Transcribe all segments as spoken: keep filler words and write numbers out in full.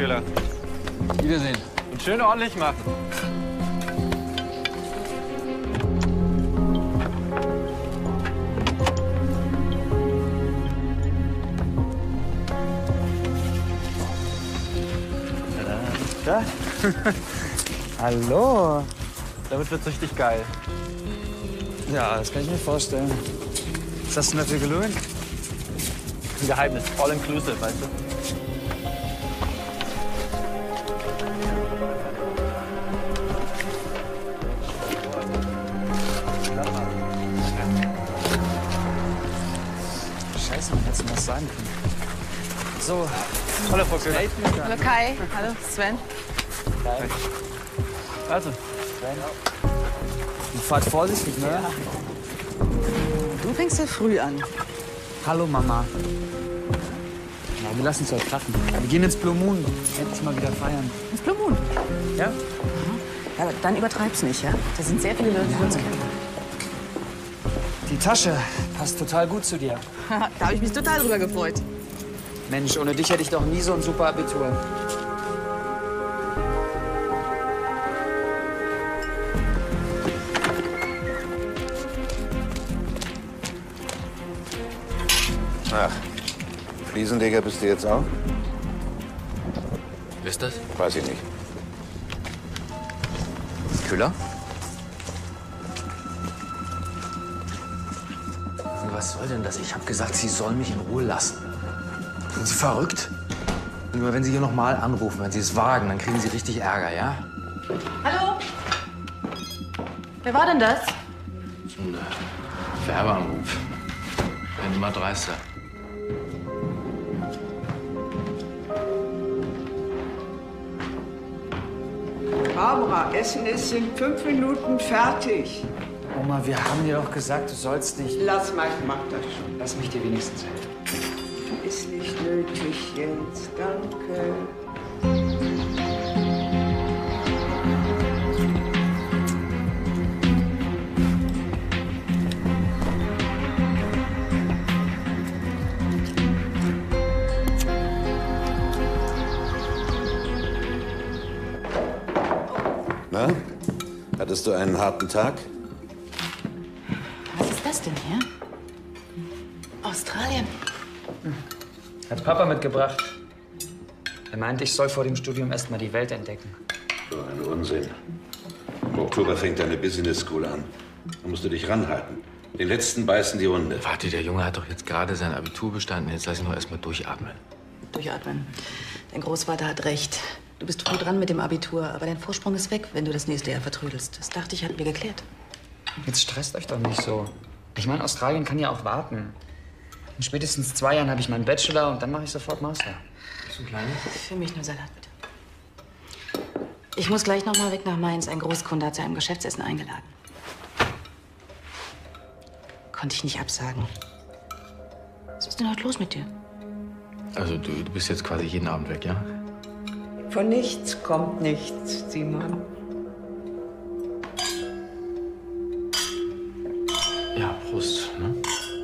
Köhler. Wiedersehen. Und schön ordentlich machen. Ja? Hallo. Damit wird's richtig geil. Ja, das kann ich mir vorstellen. Was hast du dafür gelohnt? Ein Geheimnis. All inclusive, weißt du? Scheiße, man hätte was sagen können. So. Hallo, Frau Köhler. Hallo Kai. Hallo Sven. Hi. Also. Sven. Und fahrt vorsichtig, ne? Ja. Du fängst ja früh an. Hallo, Mama. Ja, wir lassen uns heute treffen. Wir gehen ins Blue Moon. Endlich mal wieder feiern. Ins Blue Moon? Ja? Ja, aber dann übertreib's nicht, ja? Da sind sehr viele Leute, die uns kennen. Die Tasche passt total gut zu dir. Da habe ich mich total drüber gefreut. Mensch, ohne dich hätte ich doch nie so ein super Abitur. Ach, Fliesenleger bist du jetzt auch? Wer ist das? Weiß ich nicht. Köhler? Was soll denn das? Ich habe gesagt, Sie sollen mich in Ruhe lassen. Sind Sie verrückt? Nur wenn Sie hier noch mal anrufen, wenn Sie es wagen, dann kriegen Sie richtig Ärger, ja? Hallo? Wer war denn das? So ein Werbeanruf. Wenn immer dreister. Barbara, Essen ist in fünf Minuten fertig. Oma, wir haben dir doch gesagt, du sollst nicht... Lass mal, ich mach das schon. Lass mich dir wenigstens helfen. Ist nicht nötig, Jens. Danke. Na? Hattest du einen harten Tag? Was ist das denn hier? Australien. Hat Papa mitgebracht. Er meinte, ich soll vor dem Studium erst mal die Welt entdecken. So ein Unsinn. Im Oktober fängt deine Business School an. Da musst du dich ranhalten. Den letzten beißen die Hunde. Warte, der Junge hat doch jetzt gerade sein Abitur bestanden. Jetzt lass ihn doch erst mal durchatmen. Durchatmen. Dein Großvater hat recht. Du bist früh dran mit dem Abitur, aber dein Vorsprung ist weg, wenn du das nächste Jahr vertrödelst. Das dachte ich, hatten wir geklärt. Jetzt stresst euch doch nicht so. Ich meine, Australien kann ja auch warten. In spätestens zwei Jahren habe ich meinen Bachelor und dann mache ich sofort Master. So ein kleines? Für mich nur Salat, bitte. Ich muss gleich noch mal weg nach Mainz. Ein Großkunde hat zu einem Geschäftsessen eingeladen. Konnte ich nicht absagen. Was ist denn heute los mit dir? Also du, du bist jetzt quasi jeden Abend weg, ja? Von nichts kommt nichts, Simon. Ja, Prost, ne?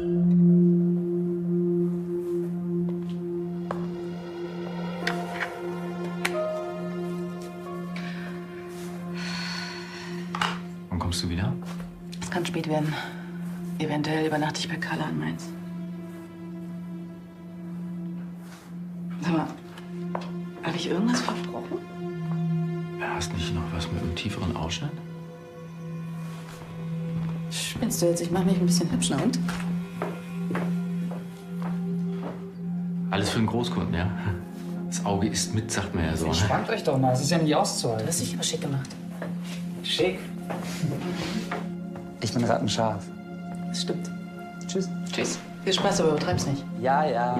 Wann kommst du wieder? Es kann spät werden. Eventuell übernachte ich bei Carla in Mainz. Sag mal, habe ich irgendwas versprochen? Hast nicht noch was mit einem tieferen Ausschnitt? Spinnst du jetzt? Ich mache mich ein bisschen hübsch, na und? Alles für einen Großkunden, ja? Das Auge isst mit, sagt man ja so. Ne? Entspannt euch doch mal, es ist ja nicht Du auszuhalten. hast dich aber schick gemacht. Schick. Ich bin rattenscharf. Das stimmt. Tschüss. Tschüss. Viel Spaß, aber übertreib's nicht. Ja, ja.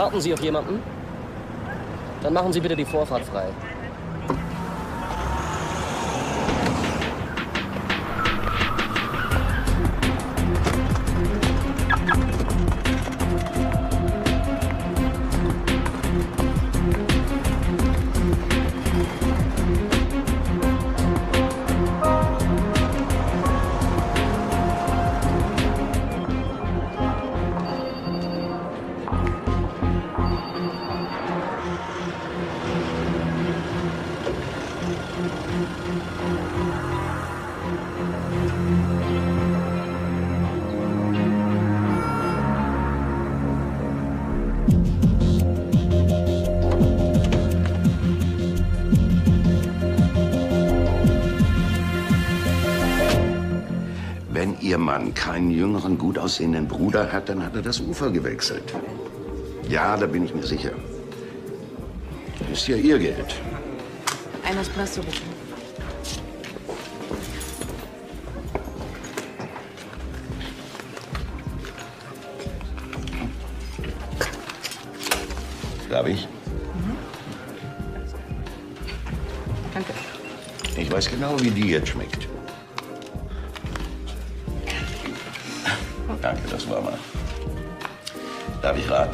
Warten Sie auf jemanden? Dann machen Sie bitte die Vorfahrt frei. Wenn Ihr Mann keinen jüngeren, gut aussehenden Bruder hat, dann hat er das Ufer gewechselt. Ja, da bin ich mir sicher. Ist ja Ihr Geld. Ein Espresso, bitte. Darf ich? Mhm. Danke. Ich weiß genau, wie die jetzt schmeckt. Danke, das war mal. Darf ich raten?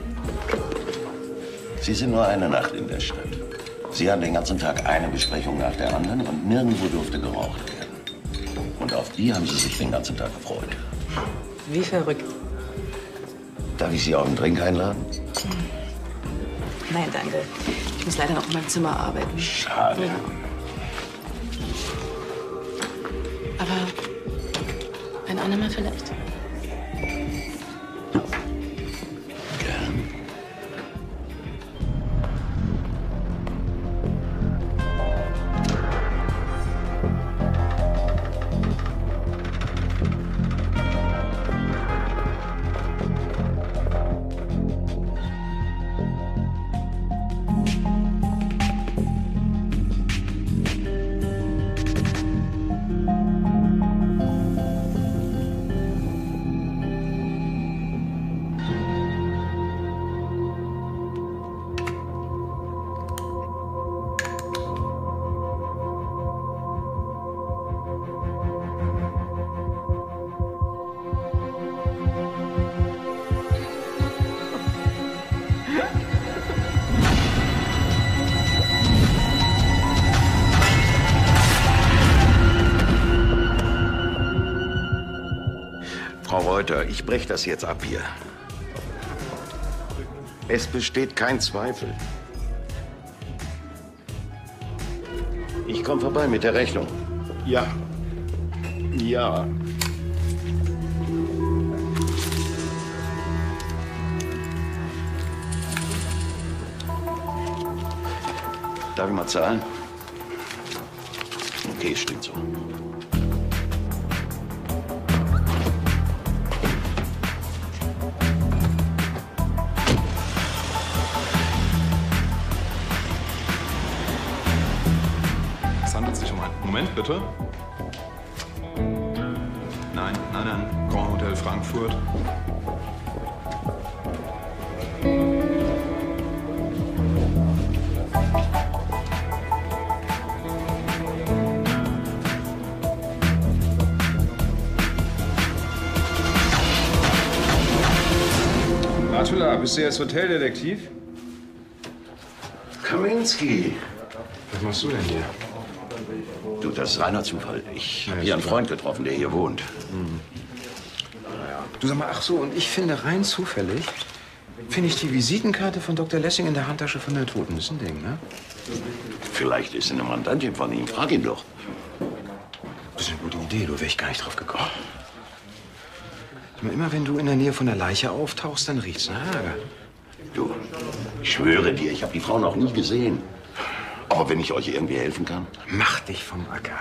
Sie sind nur eine Nacht in der Stadt. Sie haben den ganzen Tag eine Besprechung nach der anderen und nirgendwo durfte geraucht werden. Und auf die haben Sie sich den ganzen Tag gefreut. Wie verrückt. Darf ich Sie auf einen Drink einladen? Nein, danke. Ich muss leider noch in meinem Zimmer arbeiten. Schade. Ja. Aber ein andermal vielleicht. Gern. Frau Reuter, ich breche das jetzt ab hier. Es besteht kein Zweifel. Ich komme vorbei mit der Rechnung. Ja. Ja. Darf ich mal zahlen? Okay, stimmt so. Moment, bitte. Nein, nein, nein. Grand Hotel Frankfurt. Matula, bist du jetzt Hoteldetektiv? Kaminski. Was machst du denn hier? Du, das ist reiner Zufall. Ich habe hier einen Freund getroffen, der hier wohnt. Hm. Du sag mal, ach so, und ich finde rein zufällig, finde ich die Visitenkarte von Doktor Lessing in der Handtasche von der Toten. Das ist ein Ding, ne? Vielleicht ist sie eine Mandantin von ihm. Frag ihn doch. Das ist eine gute Idee, du, wäre ich gar nicht drauf gekommen. Immer wenn du in der Nähe von der Leiche auftauchst, dann riecht's nach Ärger. Du, ich schwöre dir, ich habe die Frau noch nie gesehen. Aber wenn ich euch irgendwie helfen kann? Mach dich vom Acker.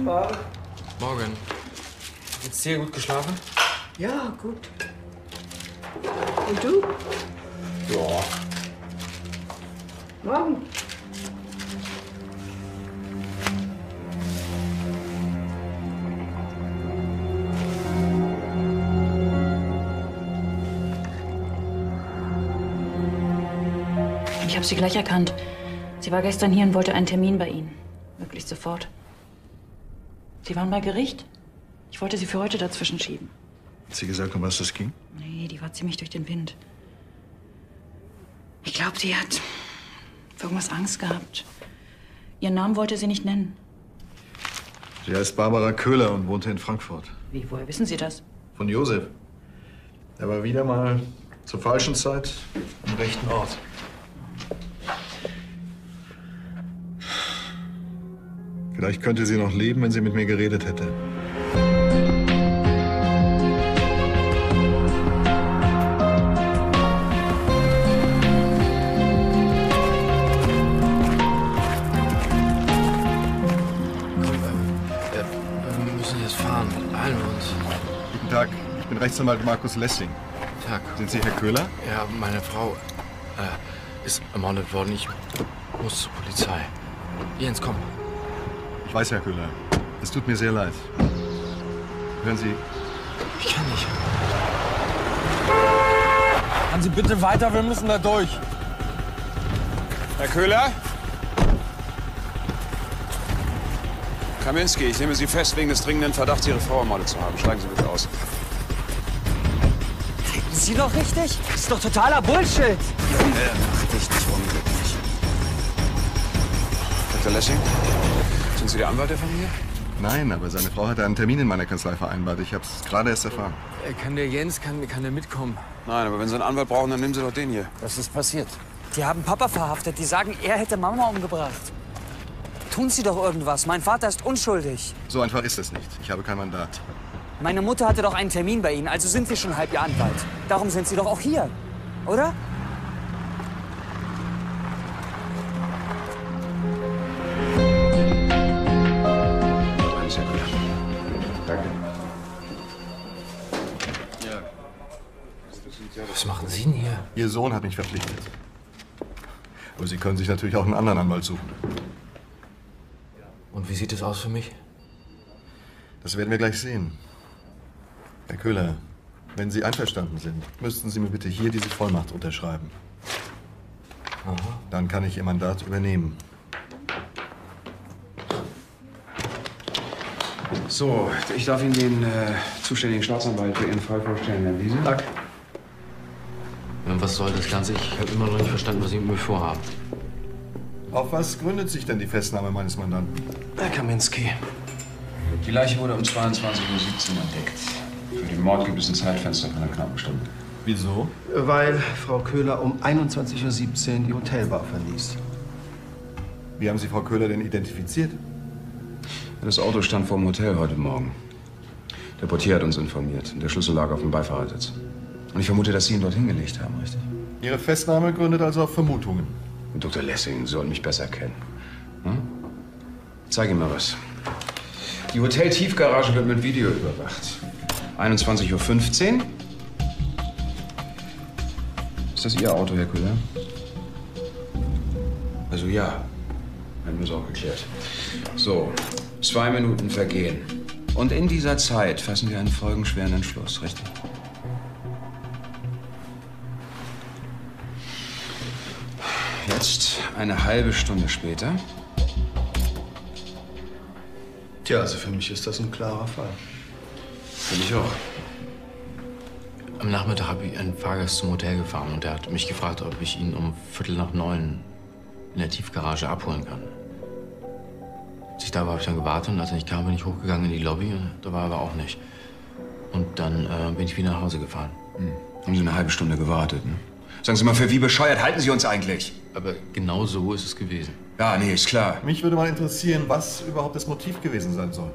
Morgen. Morgen. Geht's dir gut geschlafen? Ja, gut. Und du? Ja. Morgen. Ich habe sie gleich erkannt. Sie war gestern hier und wollte einen Termin bei Ihnen. Möglichst sofort. Sie waren bei Gericht? Ich wollte Sie für heute dazwischen schieben. Hat sie gesagt, um was das ging? Nee, die war ziemlich durch den Wind. Ich glaube, sie hat für irgendwas Angst gehabt. Ihren Namen wollte sie nicht nennen. Sie heißt Barbara Köhler und wohnte in Frankfurt. Wie, woher wissen Sie das? Von Josef. Er war wieder mal zur falschen Zeit am rechten Ort. Vielleicht könnte sie noch leben, wenn sie mit mir geredet hätte. Wir müssen jetzt fahren. Beeilen wir uns. Guten Tag, ich bin Rechtsanwalt Markus Lessing. Tag. Sind Sie Herr Köhler? Ja, meine Frau äh, ist ermordet worden. Ich muss zur Polizei. Jens, komm. Ich weiß, Herr Köhler. Es tut mir sehr leid. Hören Sie. Ich kann nicht. Fahren Sie bitte weiter, wir müssen da durch. Herr Köhler? Kaminski, ich nehme Sie fest wegen des dringenden Verdachts, Ihre Frau ermordet zu haben. Steigen Sie bitte aus. Treten Sie doch richtig? Das ist doch totaler Bullshit. Junge, mach dich nicht unglücklich. Doktor Lessing, sind Sie der Anwalt der Familie? Nein, aber seine Frau hatte einen Termin in meiner Kanzlei vereinbart. Ich habe es gerade erst erfahren. Kann der Jens, kann, kann der mitkommen? Nein, aber wenn Sie einen Anwalt brauchen, dann nehmen Sie doch den hier. Was ist passiert? Die haben Papa verhaftet. Die sagen, er hätte Mama umgebracht. Tun Sie doch irgendwas. Mein Vater ist unschuldig. So einfach ist es nicht. Ich habe kein Mandat. Meine Mutter hatte doch einen Termin bei Ihnen, also sind Sie schon halb Ihr Anwalt. Darum sind Sie doch auch hier, oder? Alles, Herr Köhler. Danke. Was machen Sie denn hier? Ihr Sohn hat mich verpflichtet. Aber Sie können sich natürlich auch einen anderen Anwalt suchen. Und wie sieht es aus für mich? Das werden wir gleich sehen. Herr Köhler, wenn Sie einverstanden sind, müssten Sie mir bitte hier diese Vollmacht unterschreiben. Aha. Dann kann ich Ihr Mandat übernehmen. So, ich darf Ihnen den äh, zuständigen Staatsanwalt für Ihren Fall vorstellen, Herr Wiese. Dank. Und was soll das Ganze? Ich habe immer noch nicht verstanden, was Sie mit mir vorhaben. Auf was gründet sich denn die Festnahme meines Mandanten? Herr Kaminski. Die Leiche wurde um zweiundzwanzig Uhr siebzehn entdeckt. Für den Mord gibt es ein Zeitfenster von einer knappen Stunde. Wieso? Weil Frau Köhler um einundzwanzig Uhr siebzehn die Hotelbar verließ. Wie haben Sie Frau Köhler denn identifiziert? Das Auto stand vor dem Hotel heute Morgen. Der Portier hat uns informiert. Der Schlüssel lag auf dem Beifahrersitz. Und ich vermute, dass Sie ihn dort hingelegt haben, richtig? Ihre Festnahme gründet also auf Vermutungen. Und Doktor Lessing soll mich besser kennen. Hm? Zeig ihm mal was. Die Hotel-Tiefgarage wird mit Video überwacht. einundzwanzig Uhr fünfzehn. Ist das Ihr Auto, Herr Köhler? Also ja. Haben wir es auch geklärt. So, zwei Minuten vergehen. Und in dieser Zeit fassen wir einen folgenschweren Entschluss, richtig? Jetzt, eine halbe Stunde später. Tja, also für mich ist das ein klarer Fall. Finde ich auch. Am Nachmittag habe ich einen Fahrgast zum Hotel gefahren und er hat mich gefragt, ob ich ihn um Viertel nach neun in der Tiefgarage abholen kann. Als ich da war, habe ich dann gewartet und als er nicht kam, bin ich hochgegangen in die Lobby und da war er aber auch nicht. Und dann äh, bin ich wieder nach Hause gefahren. Hm. Haben Sie eine halbe Stunde gewartet, ne? Sagen Sie mal, für wie bescheuert halten Sie uns eigentlich? Aber genau so ist es gewesen. Ja, nee, ist klar. Mich würde mal interessieren, was überhaupt das Motiv gewesen sein soll.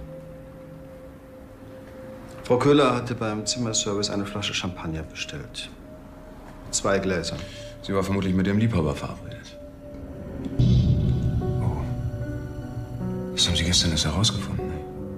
Frau Köhler hatte beim Zimmerservice eine Flasche Champagner bestellt. Zwei Gläser. Sie war vermutlich mit ihrem Liebhaber verabredet. Oh. Das haben Sie gestern erst herausgefunden, ne?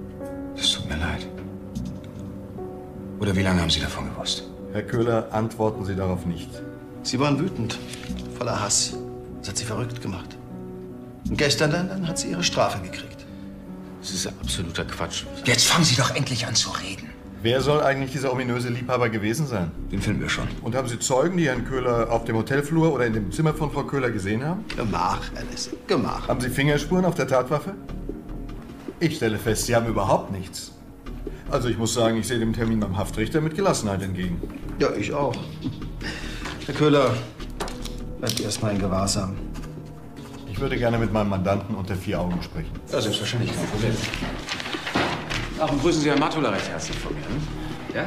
Oder wie lange haben Sie davon gewusst? Herr Köhler, antworten Sie darauf nicht. Sie waren wütend, voller Hass. Das hat sie verrückt gemacht. Und gestern dann, dann hat sie ihre Strafe gekriegt. Das ist absoluter Quatsch. Jetzt fangen Sie doch endlich an zu reden. Wer soll eigentlich dieser ominöse Liebhaber gewesen sein? Den finden wir schon. Und haben Sie Zeugen, die Herrn Köhler auf dem Hotelflur oder in dem Zimmer von Frau Köhler gesehen haben? Gemach, Alice, Gemach. Haben Sie Fingerspuren auf der Tatwaffe? Ich stelle fest, Sie haben überhaupt nichts. Also ich muss sagen, ich sehe dem Termin beim Haftrichter mit Gelassenheit entgegen. Ja, ich auch. Herr Köhler, bleibt erst mal in Gewahrsam. Ich würde gerne mit meinem Mandanten unter vier Augen sprechen. Ja, selbstverständlich, kein Problem. Ach, und grüßen Sie Herrn Matula recht herzlich von mir. Hm? Ja?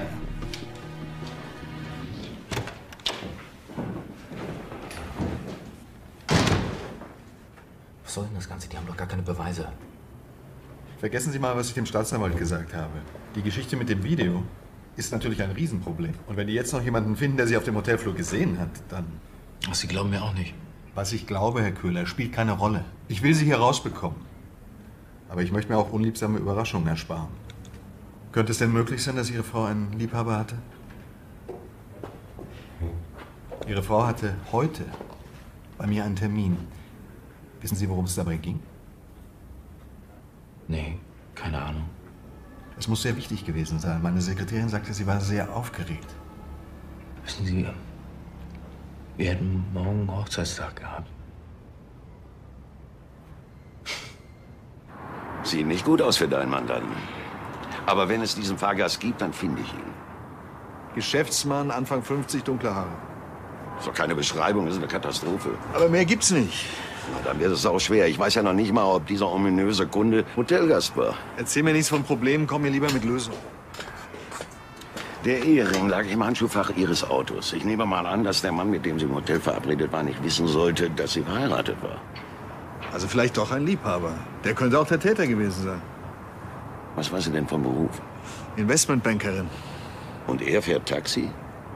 Was soll denn das Ganze? Die haben doch gar keine Beweise. Vergessen Sie mal, was ich dem Staatsanwalt gesagt habe. Die Geschichte mit dem Video ist natürlich ein Riesenproblem. Und wenn die jetzt noch jemanden finden, der Sie auf dem Hotelflur gesehen hat, dann... Ach, Sie glauben mir auch nicht. Was ich glaube, Herr Köhler, spielt keine Rolle. Ich will Sie hier rausbekommen. Aber ich möchte mir auch unliebsame Überraschungen ersparen. Könnte es denn möglich sein, dass Ihre Frau einen Liebhaber hatte? Ihre Frau hatte heute bei mir einen Termin. Wissen Sie, worum es dabei ging? Nee, keine Ahnung. Es muss sehr wichtig gewesen sein. Meine Sekretärin sagte, sie war sehr aufgeregt. Wissen Sie, wir hätten morgen einen Hochzeitstag gehabt. Sieht nicht gut aus für deinen Mandanten. Aber wenn es diesen Fahrgast gibt, dann finde ich ihn. Geschäftsmann, Anfang fünfzig, dunkle Haare. Das ist doch keine Beschreibung, das ist eine Katastrophe. Aber mehr gibt's nicht. Na, dann wird es auch schwer. Ich weiß ja noch nicht mal, ob dieser ominöse Kunde Hotelgast war. Erzähl mir nichts von Problemen, komm mir lieber mit Lösungen. Der Ehering lag im Handschuhfach Ihres Autos. Ich nehme mal an, dass der Mann, mit dem Sie im Hotel verabredet war, nicht wissen sollte, dass sie verheiratet war. Also vielleicht doch ein Liebhaber. Der könnte auch der Täter gewesen sein. Was war sie denn vom Beruf? Investmentbankerin. Und er fährt Taxi?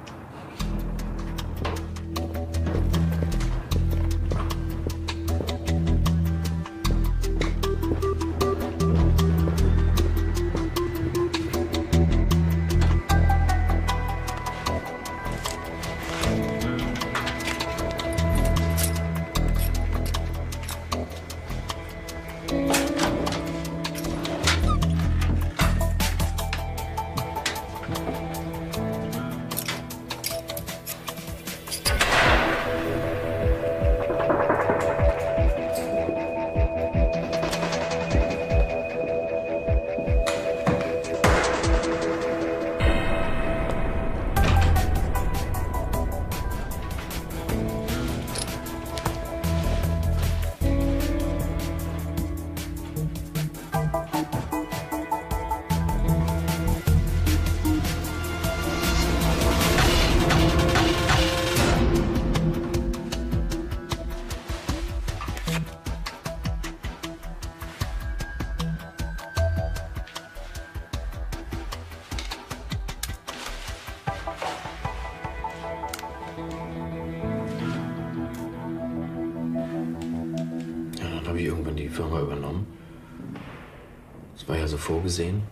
habe ich irgendwann die Firma übernommen. Das war ja so vorgesehen.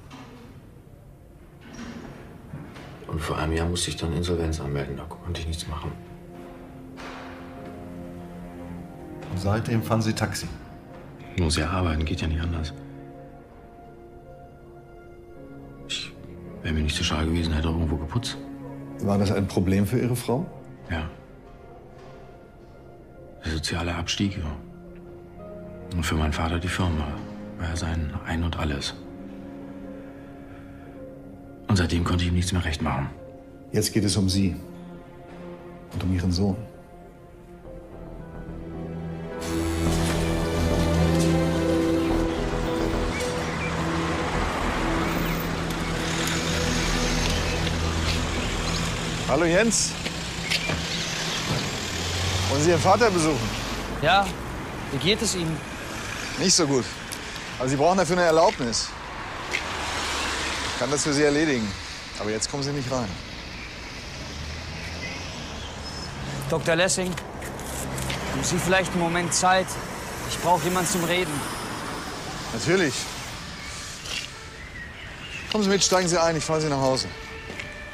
Und vor einem Jahr musste ich dann Insolvenz anmelden, da konnte ich nichts machen. Und seitdem fahren Sie Taxi? Ich muss ja arbeiten, geht ja nicht anders. Ich wäre mir nicht so schade gewesen, hätte auch irgendwo geputzt. War das ein Problem für Ihre Frau? Ja. Der soziale Abstieg, ja. Und für meinen Vater die Firma. War ja sein Ein und Alles. Und seitdem konnte ich ihm nichts mehr recht machen. Jetzt geht es um Sie. Und um Ihren Sohn. Hallo Jens. Wollen Sie Ihren Vater besuchen? Ja, wie geht es ihm? Nicht so gut. Aber Sie brauchen dafür eine Erlaubnis. Ich kann das für Sie erledigen. Aber jetzt kommen Sie nicht rein. Doktor Lessing, haben Sie vielleicht einen Moment Zeit? Ich brauche jemanden zum Reden. Natürlich. Kommen Sie mit, steigen Sie ein, ich fahre Sie nach Hause.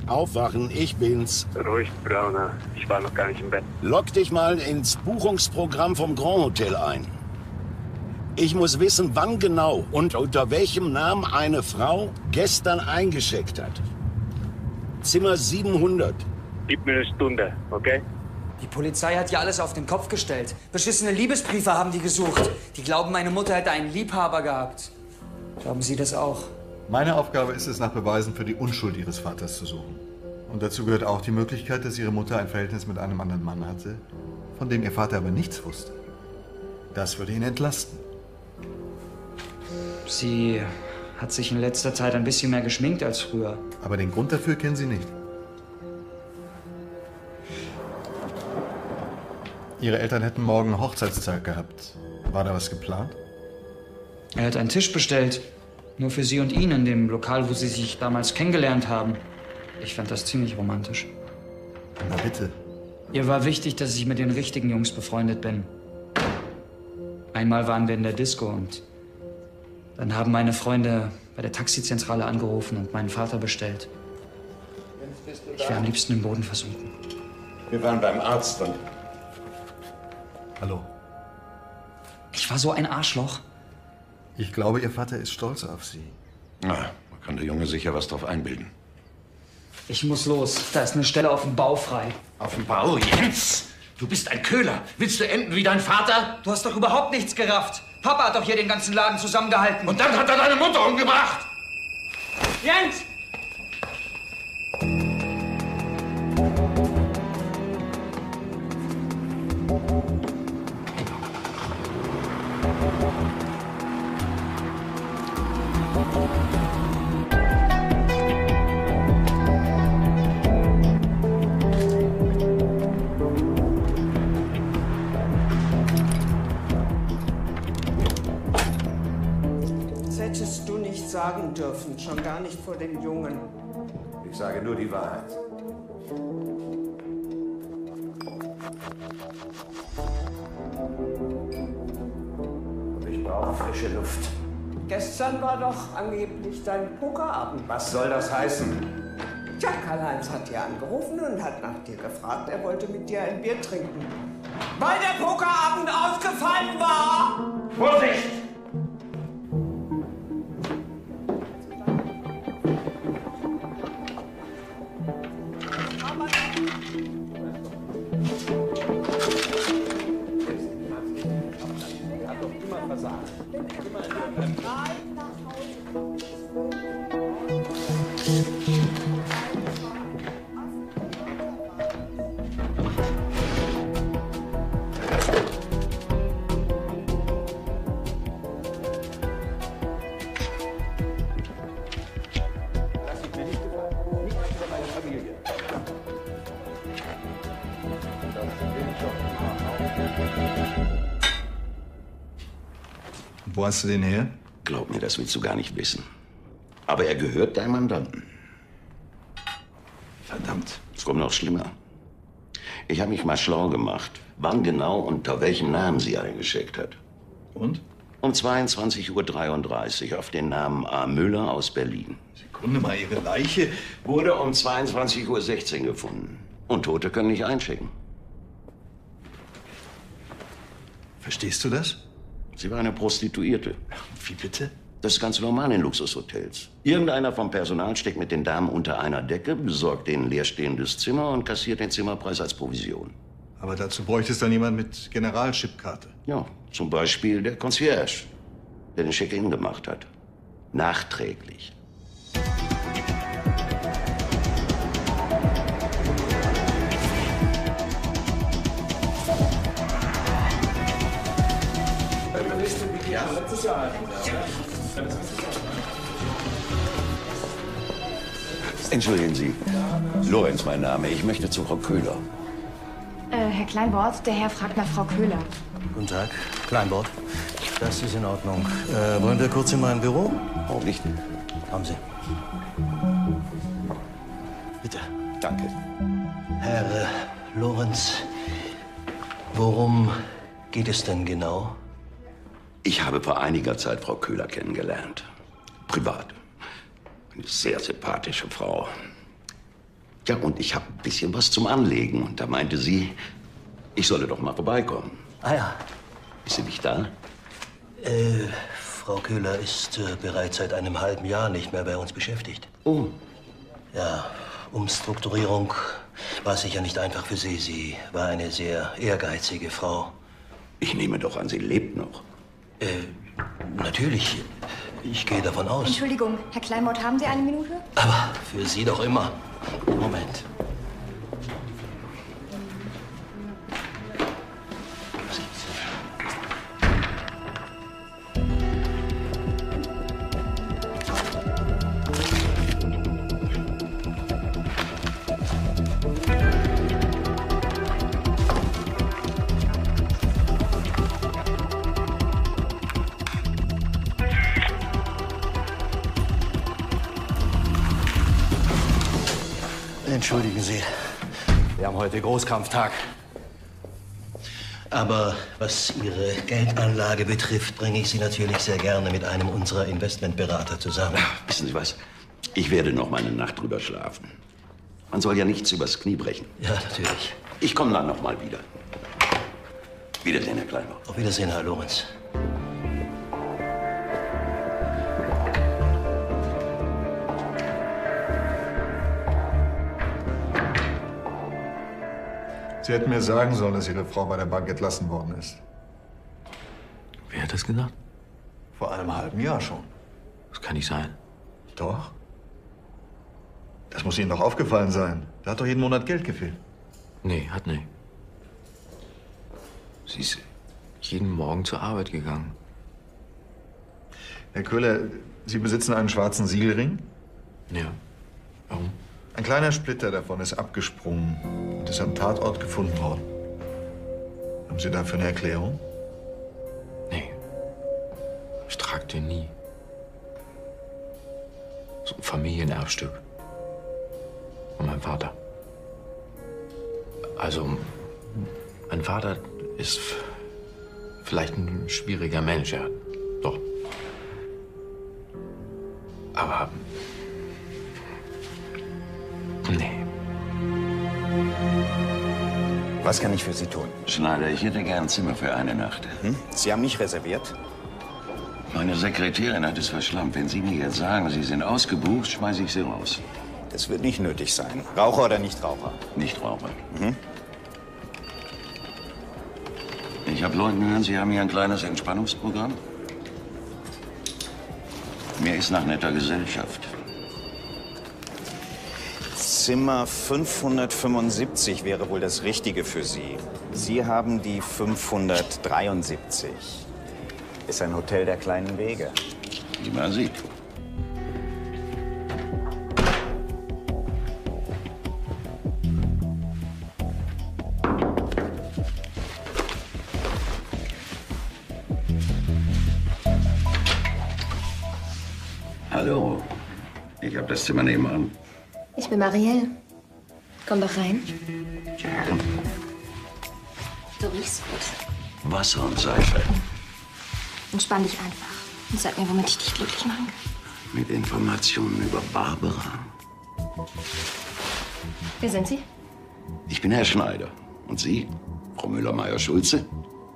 Aufwachen, ich bin's. Ruhig, Brauner. Ich war noch gar nicht im Bett. Log dich mal ins Buchungsprogramm vom Grand Hotel ein. Ich muss wissen, wann genau und unter welchem Namen eine Frau gestern eingecheckt hat. Zimmer siebenhundert. Gib mir eine Stunde, okay? Die Polizei hat ja alles auf den Kopf gestellt. Beschissene Liebesbriefe haben die gesucht. Die glauben, meine Mutter hätte einen Liebhaber gehabt. Glauben Sie das auch? Meine Aufgabe ist es, nach Beweisen für die Unschuld Ihres Vaters zu suchen. Und dazu gehört auch die Möglichkeit, dass Ihre Mutter ein Verhältnis mit einem anderen Mann hatte, von dem Ihr Vater aber nichts wusste. Das würde ihn entlasten. Sie hat sich in letzter Zeit ein bisschen mehr geschminkt als früher. Aber den Grund dafür kennen Sie nicht. Ihre Eltern hätten morgen Hochzeitstag gehabt. War da was geplant? Er hat einen Tisch bestellt. Nur für Sie und ihn in dem Lokal, wo Sie sich damals kennengelernt haben. Ich fand das ziemlich romantisch. Na bitte. Ihr war wichtig, dass ich mit den richtigen Jungs befreundet bin. Einmal waren wir in der Disco und dann haben meine Freunde bei der Taxizentrale angerufen und meinen Vater bestellt. Ich wäre am liebsten im Boden versunken. Wir waren beim Arzt und... Hallo. Ich war so ein Arschloch. Ich glaube, Ihr Vater ist stolz auf Sie. Na, man kann der Junge sicher was drauf einbilden. Ich muss los. Da ist eine Stelle auf dem Bau frei. Auf dem Bau? Jens! Du bist ein Köhler. Willst du enden wie dein Vater? Du hast doch überhaupt nichts gerafft. Papa hat doch hier den ganzen Laden zusammengehalten. Und dann hat er deine Mutter umgebracht! Jens! Das hättest du nicht sagen dürfen, schon gar nicht vor dem Jungen. Ich sage nur die Wahrheit. Ich brauche frische Luft. Gestern war doch angeblich dein Pokerabend. Was soll das heißen? Tja, Karl-Heinz hat dir angerufen und hat nach dir gefragt. Er wollte mit dir ein Bier trinken. Weil der Pokerabend ausgefallen war! Vorsicht! Wo hast du den her? Glaub mir, das willst du gar nicht wissen. Aber er gehört deinem Mandanten. Verdammt. Es kommt noch schlimmer. Ich habe mich mal schlau gemacht, wann genau und unter welchem Namen sie eingeschickt hat. Und? Um zweiundzwanzig Uhr dreiunddreißig auf den Namen A. Müller aus Berlin. Sekunde mal, Ihre Leiche wurde um zweiundzwanzig Uhr sechzehn gefunden. Und Tote können nicht einchecken. Verstehst du das? Sie war eine Prostituierte. Wie bitte? Das ist ganz normal in Luxushotels. Irgendeiner vom Personal steckt mit den Damen unter einer Decke, besorgt denen leerstehendes Zimmer und kassiert den Zimmerpreis als Provision. Aber dazu bräuchte es dann jemand mit Generalchipkarte. Ja, zum Beispiel der Concierge, der den Check-in gemacht hat. Nachträglich. Entschuldigen Sie, Lorenz mein Name. Ich möchte zu Frau Köhler. Äh, Herr Kleinbord, der Herr fragt nach Frau Köhler. Guten Tag, Kleinbord. Das ist in Ordnung. Äh, wollen wir kurz in mein Büro? Warum nicht? Kommen Sie. Bitte. Danke. Herr äh, Lorenz, worum geht es denn genau? Ich habe vor einiger Zeit Frau Köhler kennengelernt. Privat. Eine sehr sympathische Frau. Ja, und ich habe ein bisschen was zum Anlegen. Und da meinte sie, ich solle doch mal vorbeikommen. Ah ja. Ist sie nicht da? Äh, Frau Köhler ist äh, bereits seit einem halben Jahr nicht mehr bei uns beschäftigt. Oh. Ja, Umstrukturierung war sicher nicht einfach für Sie. Sie war eine sehr ehrgeizige Frau. Ich nehme doch an, sie lebt noch. Äh, natürlich. Ich gehe davon aus. Entschuldigung, Herr Kleinmott, haben Sie eine Minute? Aber für Sie doch immer. Moment. Entschuldigen Sie, wir haben heute Großkampftag. Aber was Ihre Geldanlage betrifft, bringe ich Sie natürlich sehr gerne mit einem unserer Investmentberater zusammen. Wissen Sie was? Ich werde noch mal eine Nacht drüber schlafen. Man soll ja nichts übers Knie brechen. Ja, natürlich. Ich komme dann noch mal wieder. Wiedersehen, Herr Kleinbauch. Auf Wiedersehen, Herr Lorenz. Sie hätten mir sagen sollen, dass Ihre Frau bei der Bank entlassen worden ist. Wer hat das gedacht? Vor einem halben Jahr schon. Das kann nicht sein. Doch. Das muss Ihnen doch aufgefallen sein. Da hat doch jeden Monat Geld gefehlt. Nee, hat nicht. Sie ist jeden Morgen zur Arbeit gegangen. Herr Köhler, Sie besitzen einen schwarzen Siegelring? Ja. Warum? Ein kleiner Splitter davon ist abgesprungen und ist am Tatort gefunden worden. Haben Sie dafür eine Erklärung? Nee. Ich trage den nie. So ein Familienerbstück. Von meinem Vater. Also, mein Vater ist vielleicht ein schwieriger Mensch, ja. Doch. Aber nee. Was kann ich für Sie tun? Schneider, ich hätte gern ein Zimmer für eine Nacht. Hm? Sie haben nicht reserviert? Meine Sekretärin hat es verschlammt. Wenn Sie mir jetzt sagen, Sie sind ausgebucht, schmeiße ich Sie raus. Das wird nicht nötig sein. Raucher oder Nichtraucher? Nichtraucher. Mhm. Ich habe Leuten gehört, Sie haben hier ein kleines Entspannungsprogramm. Mir ist nach netter Gesellschaft. Zimmer fünfhundertfünfundsiebzig wäre wohl das Richtige für Sie. Sie haben die fünfhundertdreiundsiebzig. Ist ein Hotel der kleinen Wege. Wie man sieht. Hallo. Ich habe das Zimmer nebenan. Ich bin Marielle. Komm doch rein. Du riechst gut. Wasser und Seife. Entspann dich einfach und sag mir, womit ich dich glücklich machen kann. Mit Informationen über Barbara. Wer sind Sie? Ich bin Herr Schneider. Und Sie? Frau Müller-Meyer-Schulze?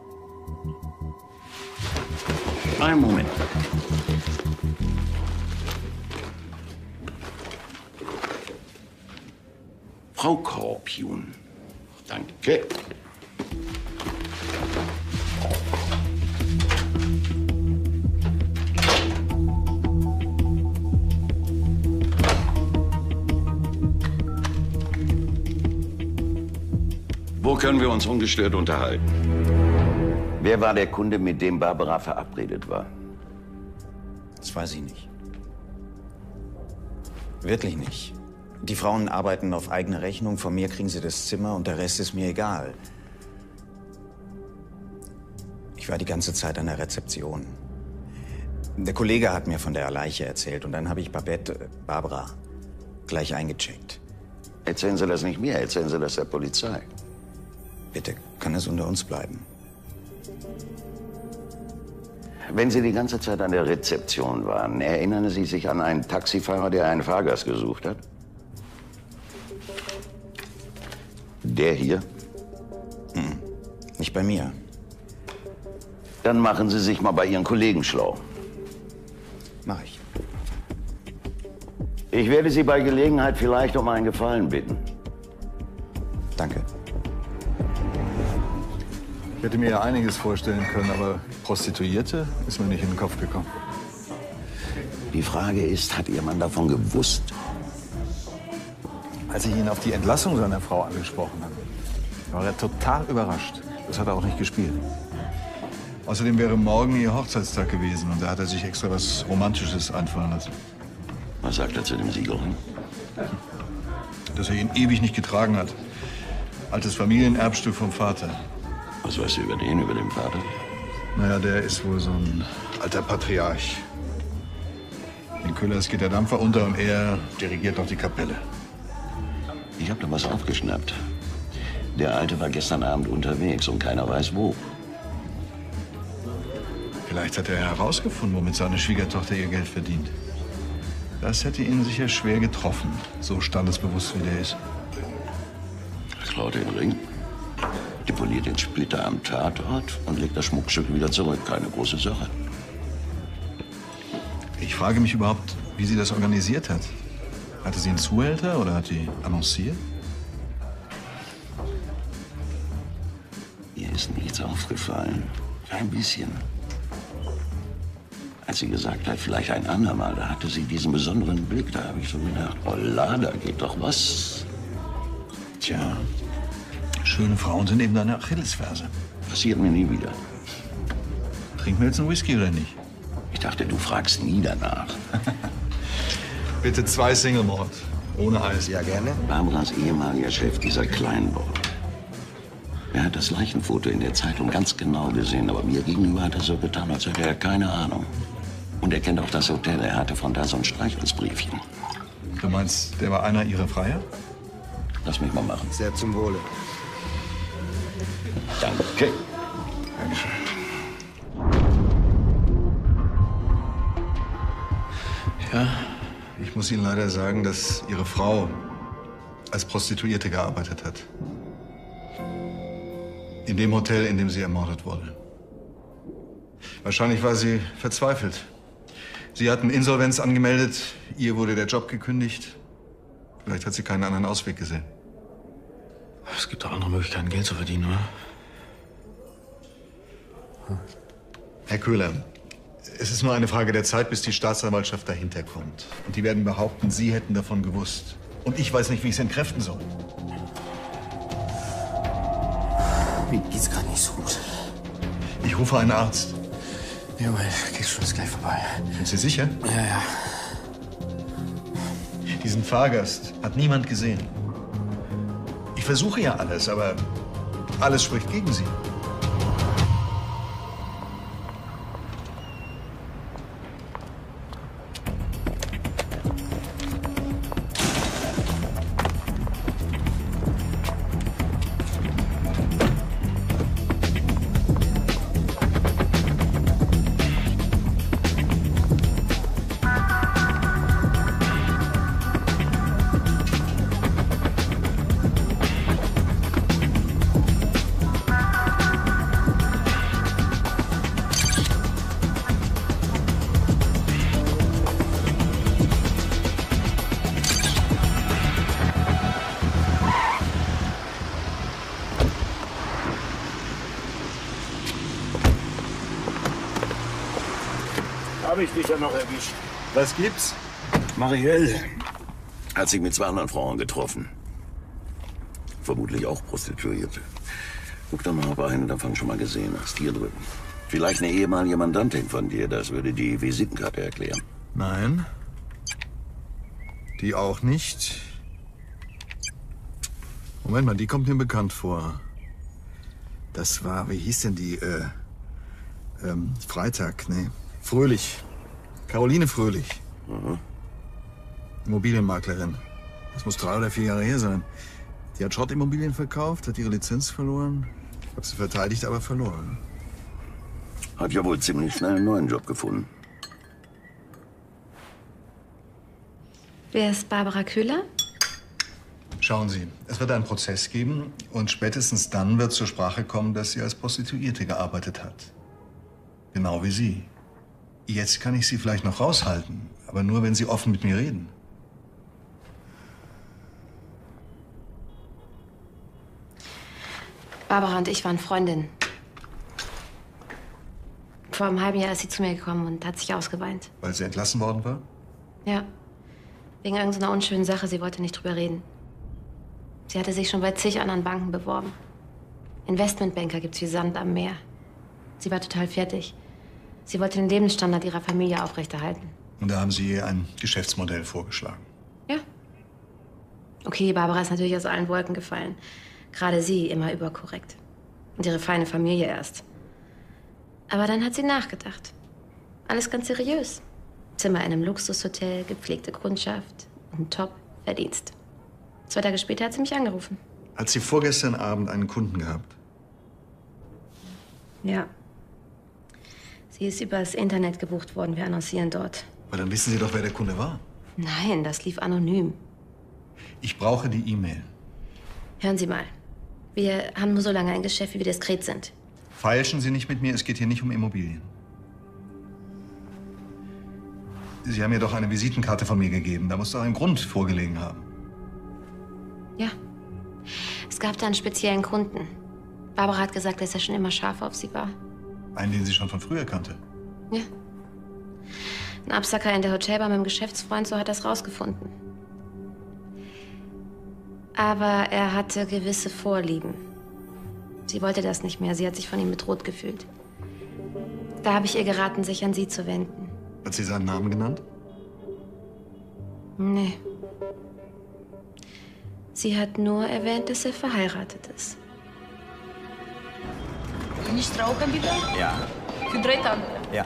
Einen Moment. Frau Korpiun. Danke. Wo können wir uns ungestört unterhalten? Wer war der Kunde, mit dem Barbara verabredet war? Das weiß ich nicht. Wirklich nicht. Die Frauen arbeiten auf eigene Rechnung. Von mir kriegen sie das Zimmer und der Rest ist mir egal. Ich war die ganze Zeit an der Rezeption. Der Kollege hat mir von der Leiche erzählt und dann habe ich Babette, äh, Barbara, gleich eingecheckt. Erzählen Sie das nicht mir, erzählen Sie das der Polizei. Bitte, kann es unter uns bleiben? Wenn Sie die ganze Zeit an der Rezeption waren, erinnern Sie sich an einen Taxifahrer, der einen Fahrgast gesucht hat? Der hier? Hm. Nicht bei mir. Dann machen Sie sich mal bei Ihren Kollegen schlau. Mach ich. Ich werde Sie bei Gelegenheit vielleicht um einen Gefallen bitten. Danke. Ich hätte mir ja einiges vorstellen können, aber Prostituierte ist mir nicht in den Kopf gekommen. Die Frage ist, hat Ihr Mann davon gewusst? Als ich ihn auf die Entlassung seiner Frau angesprochen habe, war er total überrascht. Das hat er auch nicht gespielt. Außerdem wäre morgen ihr Hochzeitstag gewesen und da hat er sich extra was Romantisches einfallen lassen. Was sagt er zu dem Siegelring? Dass er ihn ewig nicht getragen hat. Altes Familienerbstück vom Vater. Was weißt du über den, über den Vater? Naja, der ist wohl so ein alter Patriarch. In Köllers geht der Dampfer unter und er dirigiert noch die Kapelle. Ich habe da was aufgeschnappt. Der Alte war gestern Abend unterwegs und keiner weiß wo. Vielleicht hat er herausgefunden, womit seine Schwiegertochter ihr Geld verdient. Das hätte ihn sicher schwer getroffen, so standesbewusst wie der ist. Klaut den Ring, deponiert den Splitter am Tatort und legt das Schmuckstück wieder zurück. Keine große Sache. Ich frage mich überhaupt, wie sie das organisiert hat. Hatte sie einen Zuhälter oder hat die annonciert? Ihr ist nichts aufgefallen. Ein bisschen. Als sie gesagt hat, vielleicht ein andermal, da hatte sie diesen besonderen Blick. Da habe ich so gedacht, oh la, da geht doch was. Tja, schöne Frauen sind eben deine Achillesferse. Passiert mir nie wieder. Trinken wir jetzt einen Whisky oder nicht? Ich dachte, du fragst nie danach. Bitte zwei Single Malt. Ohne Eis. Ja, gerne. Barbaras ehemaliger Chef dieser Kleinbau. Er hat das Leichenfoto in der Zeitung ganz genau gesehen, aber mir gegenüber hat er so getan, als hätte er keine Ahnung. Und er kennt auch das Hotel. Er hatte von da so ein Streichholzbriefchen. Du meinst, der war einer ihrer Freier? Lass mich mal machen. Sehr zum Wohle. Danke. Dankeschön. Ja? Ich muss Ihnen leider sagen, dass Ihre Frau als Prostituierte gearbeitet hat. In dem Hotel, in dem sie ermordet wurde. Wahrscheinlich war sie verzweifelt. Sie hatten Insolvenz angemeldet, ihr wurde der Job gekündigt. Vielleicht hat sie keinen anderen Ausweg gesehen. Es gibt doch andere Möglichkeiten, Geld zu verdienen, oder? Herr Köhler, es ist nur eine Frage der Zeit, bis die Staatsanwaltschaft dahinter kommt. Und die werden behaupten, Sie hätten davon gewusst. Und ich weiß nicht, wie ich es entkräften soll. Mir geht's gerade nicht so gut. Ich rufe einen Arzt. Ja, mein Kriegsschule ist gleich vorbei. Sind Sie sicher? Ja, ja. Diesen Fahrgast hat niemand gesehen. Ich versuche ja alles, aber alles spricht gegen Sie. Habe ich dich ja noch erwischt. Was gibt's? Marielle hat sich mit zwei anderen Frauen getroffen. Vermutlich auch Prostituierte. Guck doch mal, ob eine davon schon mal gesehen hast. Hier drüben. Vielleicht eine ehemalige Mandantin von dir. Das würde die Visitenkarte erklären. Nein. Die auch nicht. Moment mal, die kommt mir bekannt vor. Das war, wie hieß denn die? Äh, ähm, Freitag, nee. Fröhlich. Caroline Fröhlich. Mhm. Immobilienmaklerin. Das muss drei oder vier Jahre her sein. Die hat Schrottimmobilien verkauft, hat ihre Lizenz verloren. Ich habe sie verteidigt, aber verloren. Hat ja wohl ziemlich schnell einen neuen Job gefunden. Wer ist Barbara Köhler? Schauen Sie, es wird einen Prozess geben und spätestens dann wird zur Sprache kommen, dass sie als Prostituierte gearbeitet hat. Genau wie Sie. Jetzt kann ich Sie vielleicht noch raushalten, aber nur, wenn Sie offen mit mir reden. Barbara und ich waren Freundinnen. Vor einem halben Jahr ist sie zu mir gekommen und hat sich ausgeweint. Weil sie entlassen worden war? Ja. Wegen irgendeiner unschönen Sache. Sie wollte nicht drüber reden. Sie hatte sich schon bei zig anderen Banken beworben. Investmentbanker gibt's wie Sand am Meer. Sie war total fertig. Sie wollte den Lebensstandard ihrer Familie aufrechterhalten. Und da haben Sie ihr ein Geschäftsmodell vorgeschlagen. Ja. Okay, Barbara ist natürlich aus allen Wolken gefallen. Gerade sie immer überkorrekt. Und ihre feine Familie erst. Aber dann hat sie nachgedacht. Alles ganz seriös. Zimmer in einem Luxushotel, gepflegte Kundschaft und Top-Verdienst. Zwei Tage später hat sie mich angerufen. Hat sie vorgestern Abend einen Kunden gehabt? Ja. Sie ist übers Internet gebucht worden. Wir annoncieren dort. Aber dann wissen Sie doch, wer der Kunde war. Nein, das lief anonym. Ich brauche die E-Mail. Hören Sie mal. Wir haben nur so lange ein Geschäft, wie wir diskret sind. Feilschen Sie nicht mit mir, es geht hier nicht um Immobilien. Sie haben mir doch eine Visitenkarte von mir gegeben. Da muss doch ein Grund vorgelegen haben. Ja. Es gab da einen speziellen Kunden. Barbara hat gesagt, dass er schon immer scharf auf sie war. Einen, den sie schon von früher kannte. Ja. Ein Absacker in der Hotelbar mit einem Geschäftsfreund, so hat er es rausgefunden. Aber er hatte gewisse Vorlieben. Sie wollte das nicht mehr. Sie hat sich von ihm bedroht gefühlt. Da habe ich ihr geraten, sich an sie zu wenden. Hat sie seinen Namen genannt? Nee. Sie hat nur erwähnt, dass er verheiratet ist. Nicht rauchen, bitte? Ja. Für drei Tage. Ja.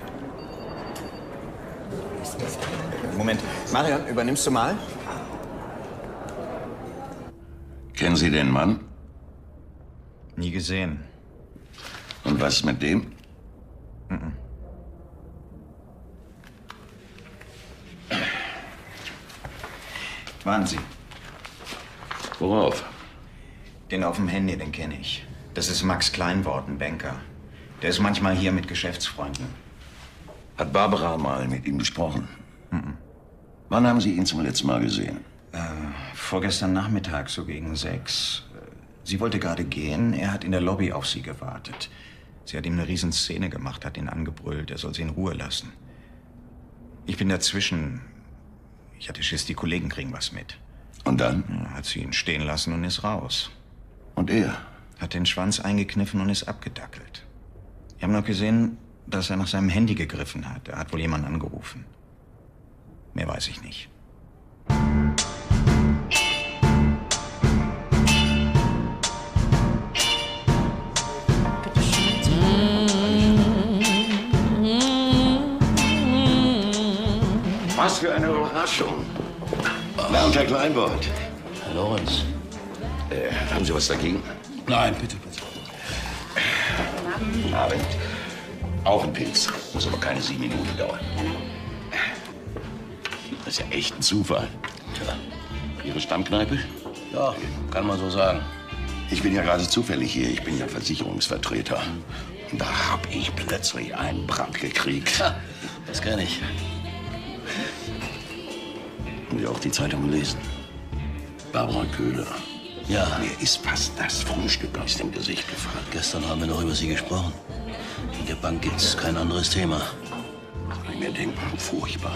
Moment. Marion, übernimmst du mal? Kennen Sie den Mann? Nie gesehen. Und was ist mit dem? Mhm. Warten Sie. Worauf? Den auf dem Handy, den kenne ich. Das ist Max Kleinwort, ein Banker. Der ist manchmal hier mit Geschäftsfreunden. Hat Barbara mal mit ihm gesprochen? Mhm. Wann haben Sie ihn zum letzten Mal gesehen? Äh, vorgestern Nachmittag, so gegen sechs. Sie wollte gerade gehen, er hat in der Lobby auf sie gewartet. Sie hat ihm eine Riesenszene gemacht, hat ihn angebrüllt, er soll sie in Ruhe lassen. Ich bin dazwischen. Ich hatte Schiss, die Kollegen kriegen was mit. Und dann? Ja, hat sie ihn stehen lassen und ist raus. Und er? Hat den Schwanz eingekniffen und ist abgedackelt. Ich habe noch gesehen, dass er nach seinem Handy gegriffen hat. Er hat wohl jemanden angerufen. Mehr weiß ich nicht. Was für eine Überraschung. Na, und Herr Kleinwort? Herr Lorenz. Äh, haben Sie was dagegen? Nein, bitte, bitte. Guten Abend. Auch ein Pilz. Muss aber keine sieben Minuten dauern. Das ist ja echt ein Zufall. Tja. Ihre Stammkneipe? Ja, kann man so sagen. Ich bin ja gerade zufällig hier. Ich bin ja Versicherungsvertreter. Und da hab ich plötzlich einen Brand gekriegt. Ha, das kenne ich. Haben Sie auch die Zeitung gelesen? Barbara Köhler. Ja. Mir ist fast das Frühstück aus dem Gesicht gefallen. Gestern haben wir noch über Sie gesprochen. In der Bank gibt's kein anderes Thema. Das kann ich mir denken. Furchtbar.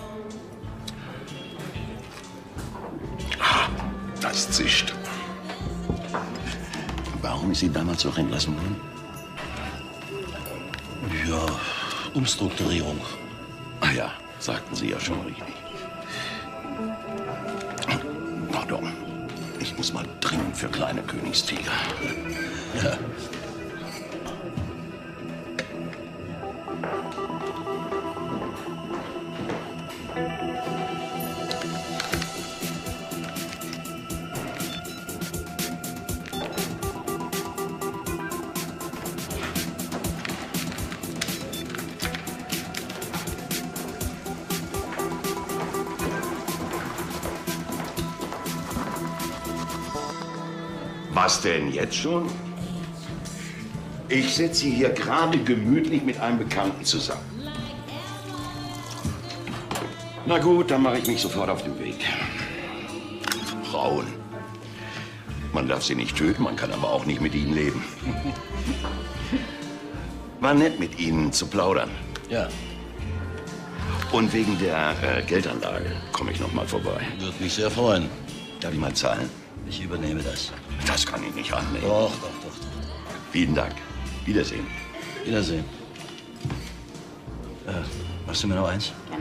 Ah, das zischt. Warum ist sie damals auch entlassen worden? Ja, Umstrukturierung. Ah ja, sagten Sie ja schon richtig. Pardon, ich muss mal dringend für kleine Königstiger. Ja. Was denn jetzt schon? Ich sitze hier gerade gemütlich mit einem Bekannten zusammen. Na gut, dann mache ich mich sofort auf den Weg. Frauen. Man darf sie nicht töten, man kann aber auch nicht mit ihnen leben. War nett, mit Ihnen zu plaudern. Ja. Und wegen der äh, Geldanlage komme ich noch mal vorbei. Würde mich sehr freuen. Darf ich mal zahlen? Ich übernehme das. Das kann ich nicht annehmen. Doch, doch, doch, doch. Vielen Dank. Wiedersehen. Wiedersehen. Äh, machst du mir noch eins? Gerne.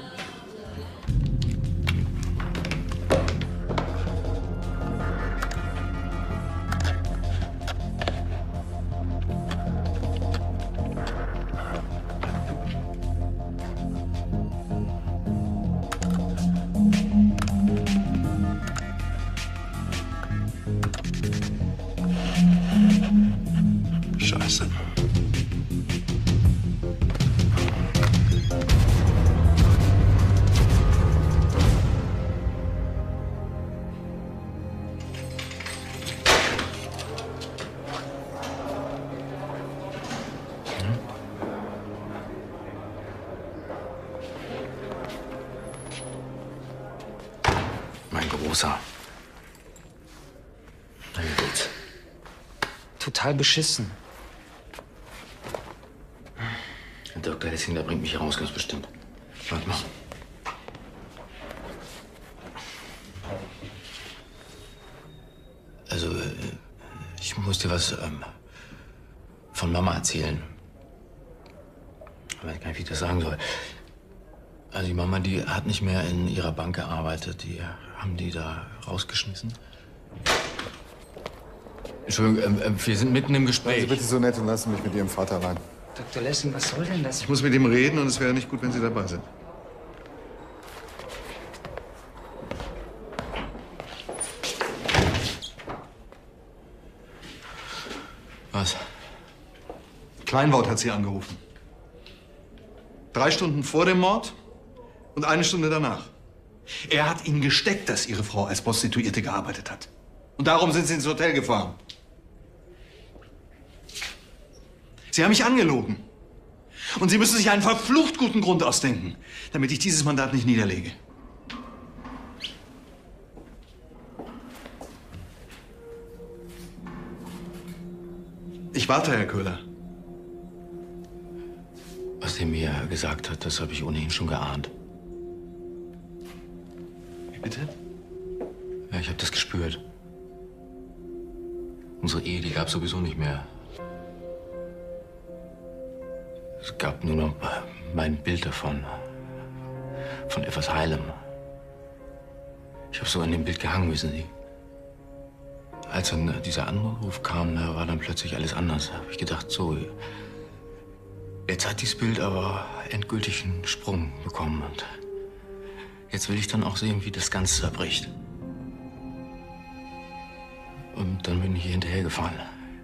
Scheiße. Mein Großer. Na, wie geht's? Total beschissen. Der Doktor Lessing, der bringt mich hier raus, ganz bestimmt. Warte mal. Also, äh, ich muss dir was ähm, von Mama erzählen. Ich weiß gar nicht, wie ich das sagen soll. Also die Mama, die hat nicht mehr in ihrer Bank gearbeitet. Die haben die da rausgeschmissen. Entschuldigung, ähm, äh, wir sind mitten im Gespräch. Seien Sie bitte so nett und lassen mich mit Ihrem Vater allein. Doktor Lessing, was soll denn das? Ich muss mit ihm reden und es wäre nicht gut, wenn Sie dabei sind. Was? Kleinwort hat Sie angerufen. Drei Stunden vor dem Mord und eine Stunde danach. Er hat Ihnen gesteckt, dass Ihre Frau als Prostituierte gearbeitet hat. Und darum sind Sie ins Hotel gefahren. Sie haben mich angelogen. Und Sie müssen sich einen verflucht guten Grund ausdenken, damit ich dieses Mandat nicht niederlege. Ich warte, Herr Köhler. Was der mir gesagt hat, das habe ich ohnehin schon geahnt. Wie bitte? Ja, ich habe das gespürt. Unsere Ehe, die gab sowieso nicht mehr. Es gab nur noch mein Bild davon. Von etwas Heilem. Ich habe so an dem Bild gehangen, wissen Sie. Als dann dieser Anruf kam, da war dann plötzlich alles anders. Da habe ich gedacht, so, jetzt hat dieses Bild aber endgültig einen Sprung bekommen. Und jetzt will ich dann auch sehen, wie das Ganze zerbricht. Und dann bin ich hier hinterhergefahren.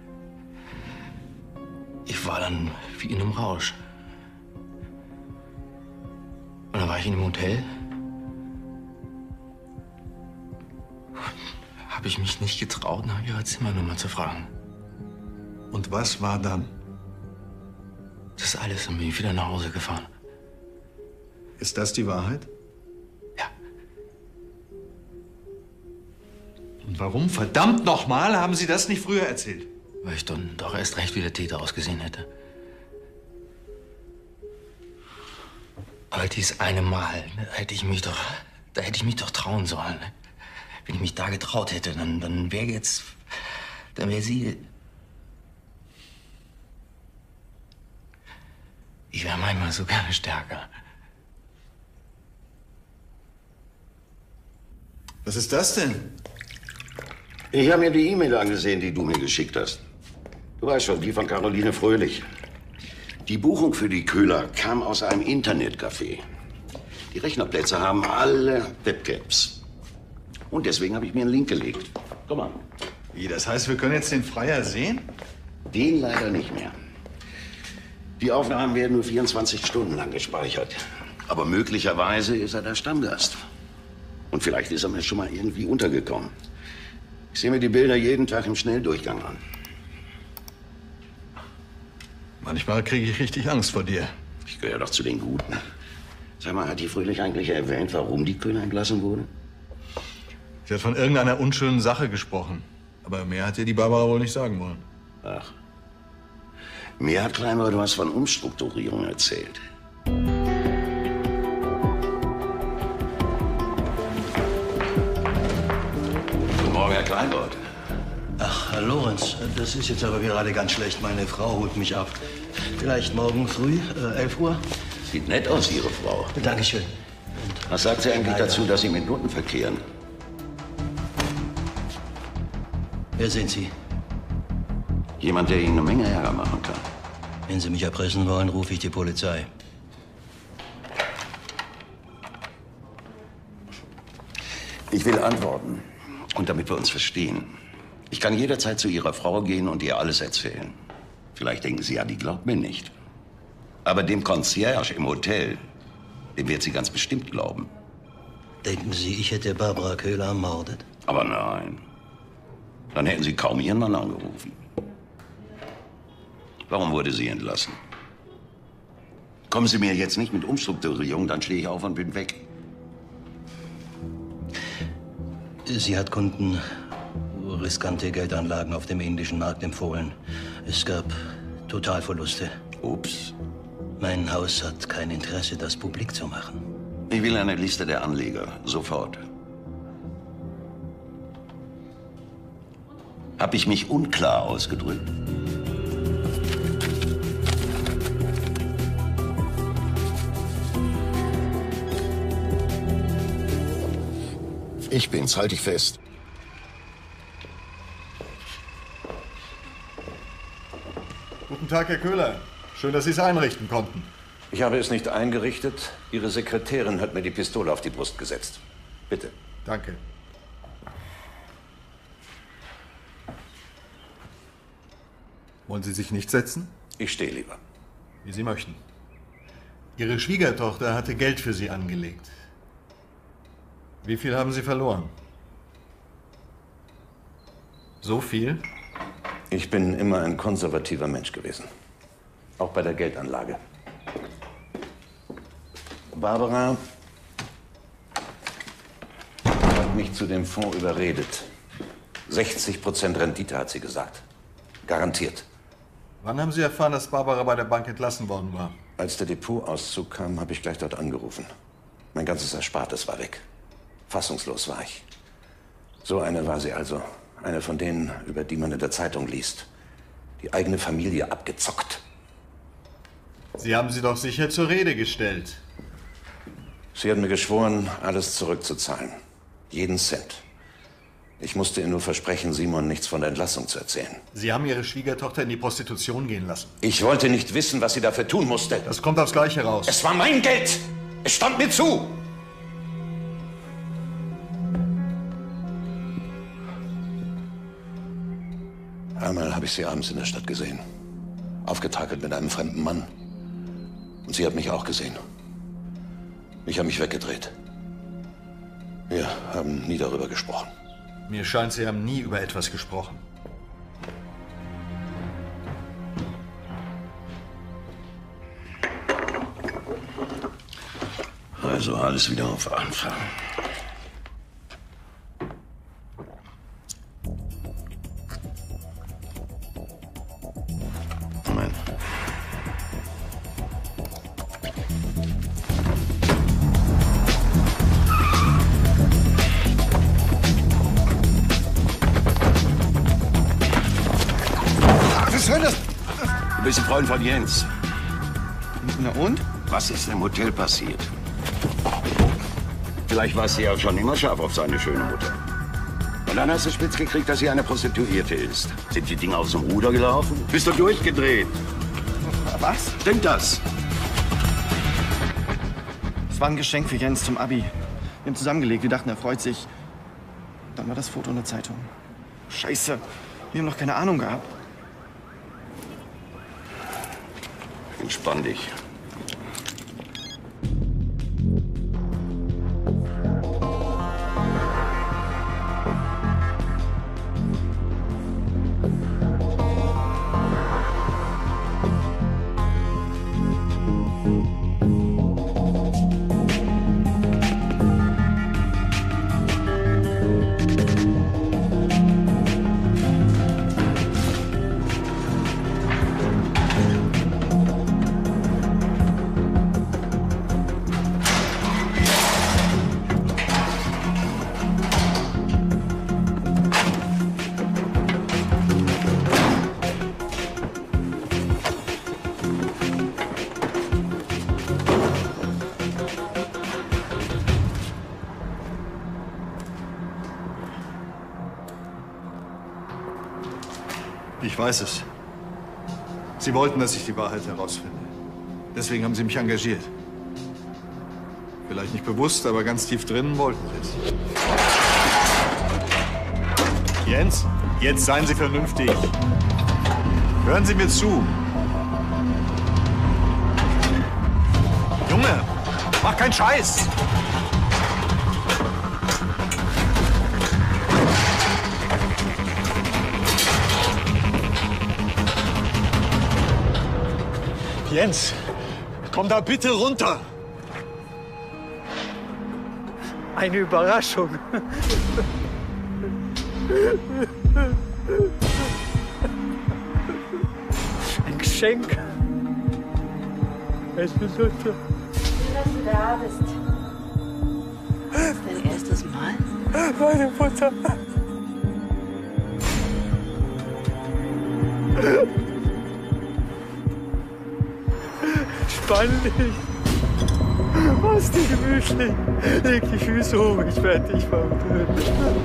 Ich war dann wie in einem Rausch. Und dann war ich in einem Hotel. Habe ich mich nicht getraut, nach ihrer Zimmernummer zu fragen. Und was war dann? Das ist alles, dann bin ich wieder nach Hause gefahren. Ist das die Wahrheit? Ja. Und warum, verdammt nochmal, haben Sie das nicht früher erzählt? Weil ich dann doch erst recht wie der Täter ausgesehen hätte. Aber dieses eine Mal, da hätte ich mich doch, da hätte ich mich doch trauen sollen. Wenn ich mich da getraut hätte, dann, dann wäre jetzt, dann wäre sie. Ich wäre manchmal so gerne stärker. Was ist das denn? Ich habe mir die E-Mail angesehen, die du mir geschickt hast. Du weißt schon, die von Caroline Fröhlich. Die Buchung für die Köhler kam aus einem Internetcafé. Die Rechnerplätze haben alle Webcams. Und deswegen habe ich mir einen Link gelegt. Guck mal. Wie, das heißt, wir können jetzt den Freier sehen? Den leider nicht mehr. Die Aufnahmen werden nur vierundzwanzig Stunden lang gespeichert. Aber möglicherweise ist er der Stammgast. Und vielleicht ist er mir schon mal irgendwie untergekommen. Ich sehe mir die Bilder jeden Tag im Schnelldurchgang an. Manchmal kriege ich richtig Angst vor dir. Ich gehöre doch zu den Guten. Sag mal, hat die Fröhlich eigentlich erwähnt, warum die Köhler entlassen wurde? Sie hat von irgendeiner unschönen Sache gesprochen. Aber mehr hat ihr die Barbara wohl nicht sagen wollen. Ach. Mir hat Kleinwort was von Umstrukturierung erzählt. Guten Morgen, Herr Kleinwort. Ach, Herr Lorenz, das ist jetzt aber gerade ganz schlecht. Meine Frau holt mich ab. Vielleicht morgen früh, äh, elf Uhr? Sieht nett aus, Ihre Frau. Dankeschön. Was sagt sie eigentlich Leider. dazu, dass Sie mit Nutten verkehren? Wer sind Sie? Jemand, der Ihnen eine Menge Ärger machen kann. Wenn Sie mich erpressen wollen, rufe ich die Polizei. Ich will antworten. Und damit wir uns verstehen. Ich kann jederzeit zu Ihrer Frau gehen und ihr alles erzählen. Vielleicht denken Sie ja, die glaubt mir nicht. Aber dem Concierge im Hotel, dem wird sie ganz bestimmt glauben. Denken Sie, ich hätte Barbara Köhler ermordet? Aber nein. Dann hätten Sie kaum Ihren Mann angerufen. Warum wurde sie entlassen? Kommen Sie mir jetzt nicht mit Umstrukturierung, dann stehe ich auf und bin weg. Sie hat Kunden riskante Geldanlagen auf dem indischen Markt empfohlen. Es gab Totalverluste. Ups. Mein Haus hat kein Interesse, das publik zu machen. Ich will eine Liste der Anleger. Sofort. Hab ich mich unklar ausgedrückt? Ich bin's, halt dich fest. Guten Tag, Herr Köhler. Schön, dass Sie es einrichten konnten. Ich habe es nicht eingerichtet. Ihre Sekretärin hat mir die Pistole auf die Brust gesetzt. Bitte. Danke. Wollen Sie sich nicht setzen? Ich stehe lieber. Wie Sie möchten. Ihre Schwiegertochter hatte Geld für Sie angelegt. Wie viel haben Sie verloren? So viel? Ich bin immer ein konservativer Mensch gewesen. Auch bei der Geldanlage. Barbara hat mich zu dem Fonds überredet. sechzig Prozent Rendite, hat sie gesagt. Garantiert. Wann haben Sie erfahren, dass Barbara bei der Bank entlassen worden war? Als der Depotauszug kam, habe ich gleich dort angerufen. Mein ganzes Erspartes war weg. Fassungslos war ich. So eine war sie also. Eine von denen, über die man in der Zeitung liest. Die eigene Familie abgezockt. Sie haben sie doch sicher zur Rede gestellt. Sie hat mir geschworen, alles zurückzuzahlen. Jeden Cent. Ich musste ihr nur versprechen, Simon nichts von der Entlassung zu erzählen. Sie haben Ihre Schwiegertochter in die Prostitution gehen lassen. Ich wollte nicht wissen, was sie dafür tun musste. Das kommt aufs Gleiche raus. Es war mein Geld! Es stand mir zu! Einmal habe ich sie abends in der Stadt gesehen. Aufgetakelt mit einem fremden Mann. Und sie hat mich auch gesehen. Ich habe mich weggedreht. Wir haben nie darüber gesprochen. Mir scheint, Sie haben nie über etwas gesprochen. Also alles wieder auf Anfang. Moment. Was soll das? Du bist ein Freund von Jens. Na und? Was ist im Hotel passiert? Vielleicht war sie ja schon immer scharf auf seine schöne Mutter. Und dann hast du spitz gekriegt, dass sie eine Prostituierte ist. Sind die Dinge aus dem Ruder gelaufen? Bist du durchgedreht? Was? Stimmt das? Es war ein Geschenk für Jens zum Abi. Wir haben zusammengelegt, wir dachten, er freut sich. Dann war das Foto in der Zeitung. Scheiße, wir haben noch keine Ahnung gehabt. Entspann dich. weiß es. Sie wollten, dass ich die Wahrheit herausfinde. Deswegen haben Sie mich engagiert. Vielleicht nicht bewusst, aber ganz tief drinnen wollten Sie es. Jens, jetzt seien Sie vernünftig. Hören Sie mir zu. Junge, mach keinen Scheiß! Jens, komm da bitte runter! Eine Überraschung. Ein Geschenk. Es ist so. Schön, dass du da bist. Das ist dein erstes Mal? Meine Mutter. Spann dich. Mach's dir gemütlich. Leg die Füße hoch, ich werde dich vertöten.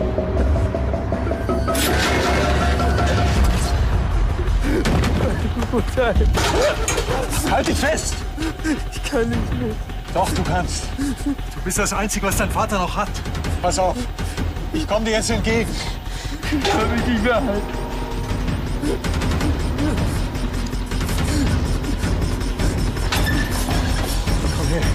Mutter. Halt dich fest! Ich kann nicht mehr. Doch, du kannst. Du bist das Einzige, was dein Vater noch hat. Pass auf, ich komme dir jetzt entgegen. Ich kann mich nicht mehr halten. Komm her.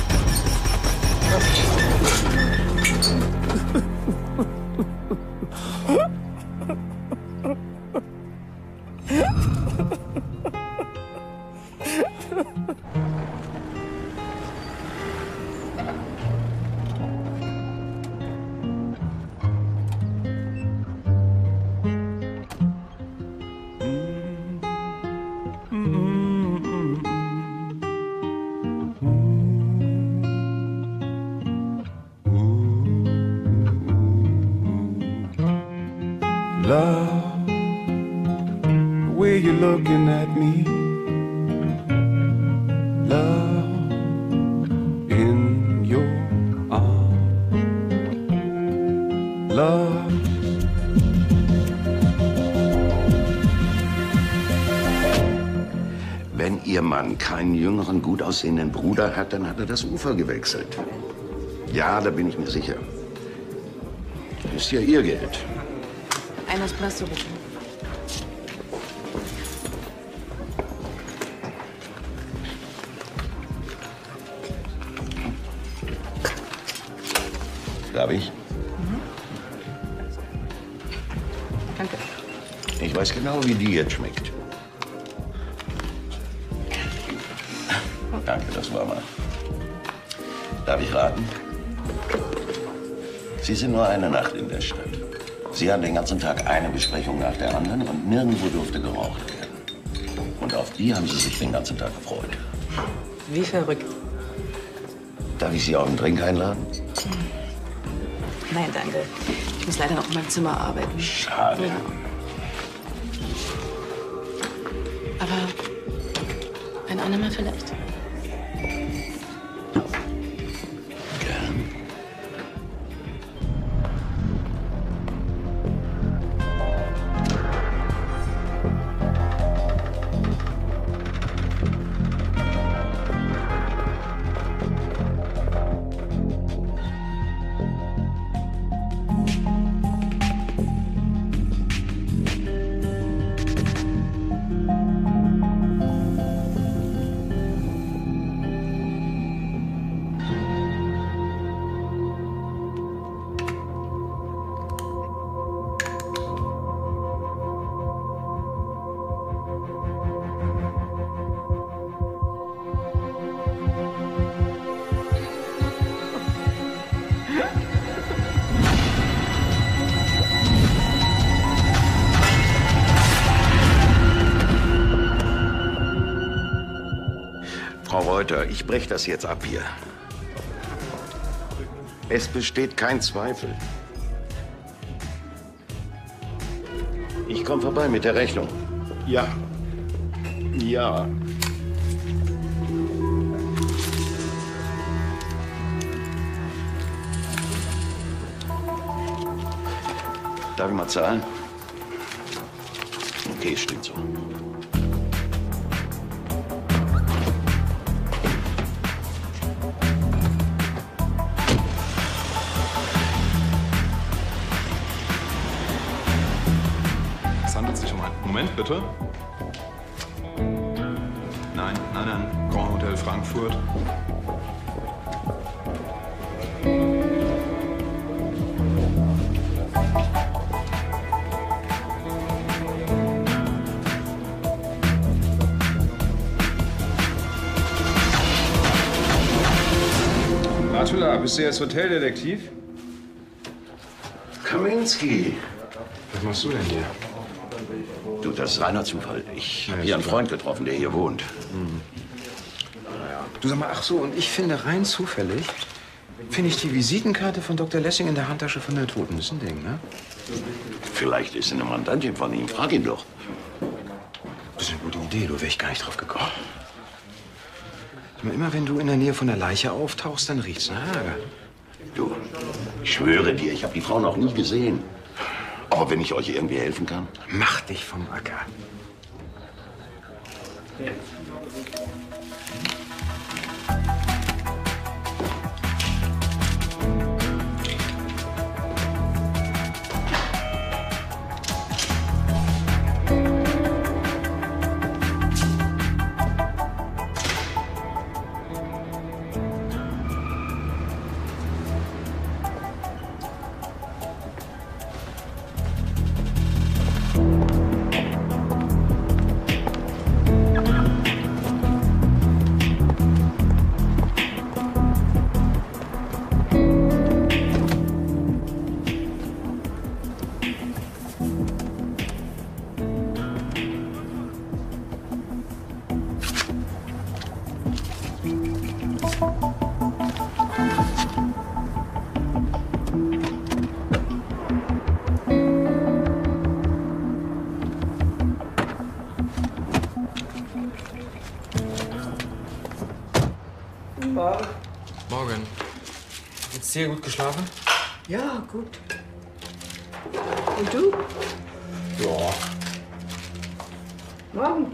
Love, the way you're looking at me. Love, in your arms. Love. Wenn Ihr Mann keinen jüngeren, gut aussehenden Bruder hat, dann hat er das Ufer gewechselt. Ja, da bin ich mir sicher. Ist ja Ihr Geld. Ein Espresso, bitte. Darf ich? Mhm. Danke. Ich weiß genau, wie die jetzt schmeckt. Danke, das war mal. Darf ich raten? Sie sind nur eine Nacht in der Stadt. Sie haben den ganzen Tag eine Besprechung nach der anderen und nirgendwo durfte geraucht werden. Und auf die haben Sie sich den ganzen Tag gefreut. Wie verrückt. Darf ich Sie auf einen Drink einladen? Nein, danke. Ich muss leider noch in meinem Zimmer arbeiten. Schade. Ja. Aber ein andermal vielleicht. Frau Reuter, ich breche das jetzt ab hier. Es besteht kein Zweifel. Ich komme vorbei mit der Rechnung. Ja. Ja. Darf ich mal zahlen? Okay, stimmt so. Es handelt sich um einen... Moment, bitte. Nein, nein, nein. Grand Hotel Frankfurt. Ratula, bist du jetzt Hoteldetektiv? Kaminski. Was machst du denn hier? Du, das ist reiner Zufall. Ich habe hier einen Freund getroffen, der hier wohnt. Hm. Du sag mal, ach so, und ich finde rein zufällig, finde ich die Visitenkarte von Doktor Lessing in der Handtasche von der Toten. Das ist ein Ding, ne? Vielleicht ist sie eine Mandantin von ihm. Frag ihn doch. Das ist eine gute Idee, du, wäre ich gar nicht drauf gekommen. Immer wenn du in der Nähe von der Leiche auftauchst, dann riecht's nach Ärger. Du, ich schwöre dir, ich habe die Frau noch nie gesehen. Aber wenn ich euch irgendwie helfen kann? Mach dich vom Acker. Morgen. Morgen. Jetzt sehr gut geschlafen? Ja, gut. Und du? Ja. Morgen.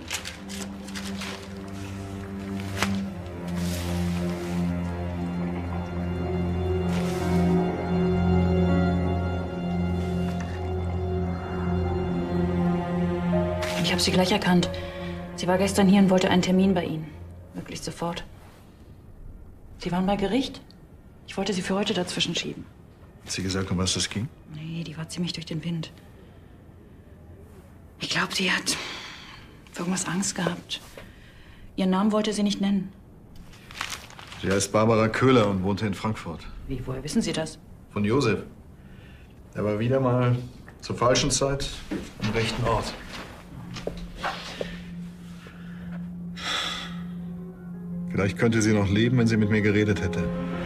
Ich habe sie gleich erkannt. Sie war gestern hier und wollte einen Termin bei Ihnen. Möglichst sofort. Sie waren bei Gericht? Ich wollte Sie für heute dazwischen schieben. Hat sie gesagt, um was das ging? Nee, die war ziemlich durch den Wind. Ich glaube, sie hat für irgendwas Angst gehabt. Ihren Namen wollte sie nicht nennen. Sie heißt Barbara Köhler und wohnte in Frankfurt. Wie, woher wissen Sie das? Von Josef. Er war wieder mal zur falschen Zeit am rechten Ort. Vielleicht könnte sie noch leben, wenn sie mit mir geredet hätte.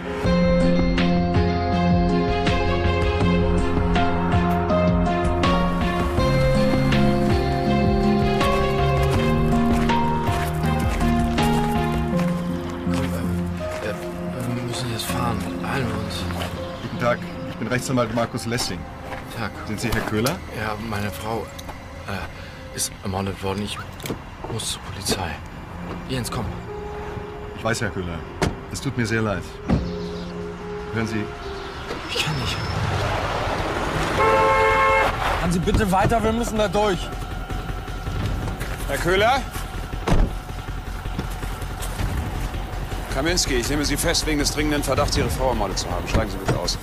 Wir müssen jetzt fahren. Beeilen wir uns. Guten Tag, ich bin Rechtsanwalt Markus Lessing. Tag. Sind Sie Herr Köhler? Ja, meine Frau äh, ist ermordet worden. Ich muss zur Polizei. Jens, komm. Ich weiß, Herr Köhler. Es tut mir sehr leid. Hören Sie. Ich kann nicht. Fahren Sie bitte weiter, wir müssen da durch. Herr Köhler? Kaminski, ich nehme Sie fest wegen des dringenden Verdachts, Ihre Frau ermordet zu haben. Steigen Sie bitte aus.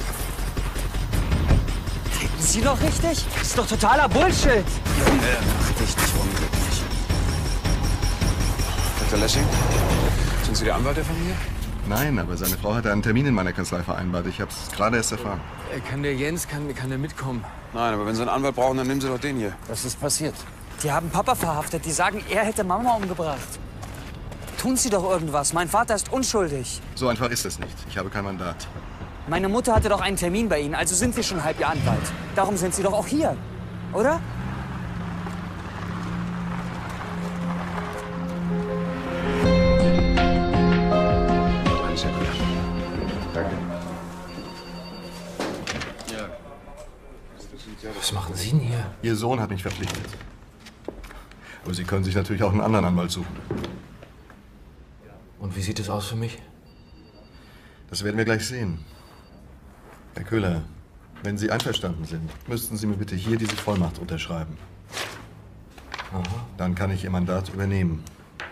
Treten Sie doch richtig? Das ist doch totaler Bullshit. Junge, mach dich nicht unglücklich. Doktor Lessing, sind Sie der Anwalt der Familie? Nein, aber seine Frau hatte einen Termin in meiner Kanzlei vereinbart. Ich habe es gerade erst erfahren. Kann der Jens, kann, kann der mitkommen? Nein, aber wenn Sie einen Anwalt brauchen, dann nehmen Sie doch den hier. Was ist passiert? Die haben Papa verhaftet. Die sagen, er hätte Mama umgebracht. Tun Sie doch irgendwas. Mein Vater ist unschuldig. So einfach ist es nicht. Ich habe kein Mandat. Meine Mutter hatte doch einen Termin bei Ihnen, also sind Sie schon halb Ihr Anwalt. Darum sind Sie doch auch hier, oder? Alles sehr gut. Danke. Was machen Sie denn hier? Ihr Sohn hat mich verpflichtet. Aber Sie können sich natürlich auch einen anderen Anwalt suchen. Und wie sieht es aus für mich? Das werden wir gleich sehen. Herr Köhler, wenn Sie einverstanden sind, müssten Sie mir bitte hier diese Vollmacht unterschreiben. Aha. Dann kann ich Ihr Mandat übernehmen.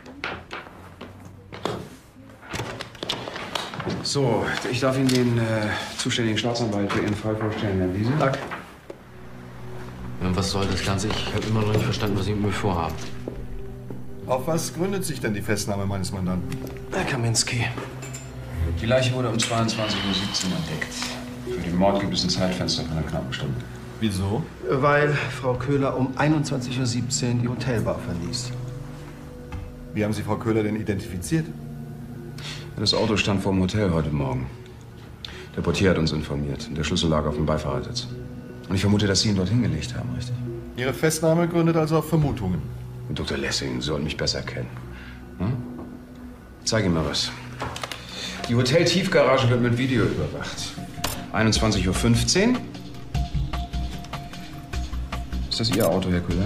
So, ich darf Ihnen den äh, zuständigen Staatsanwalt für Ihren Fall vorstellen, Herr Wiese. Dank. Und was soll das Ganze? Ich habe immer noch nicht verstanden, was Sie mit mir vorhaben. Auf was gründet sich denn die Festnahme meines Mandanten? Herr Kaminski. Die Leiche wurde um zweiundzwanzig Uhr siebzehn entdeckt. Für den Mord gibt es ein Zeitfenster von einer knappen Stunde. Wieso? Weil Frau Köhler um einundzwanzig Uhr siebzehn die Hotelbar verließ. Wie haben Sie Frau Köhler denn identifiziert? Das Auto stand vor dem Hotel heute Morgen. Der Portier hat uns informiert. Der Schlüssel lag auf dem Beifahrersitz. Und ich vermute, dass Sie ihn dort hingelegt haben, richtig? Ihre Festnahme gründet also auf Vermutungen. Doktor Lessing soll mich besser kennen. Hm? Zeig ihm mal was. Die Hotel-Tiefgarage wird mit Video überwacht. einundzwanzig Uhr fünfzehn. Ist das Ihr Auto, Herr Köhler?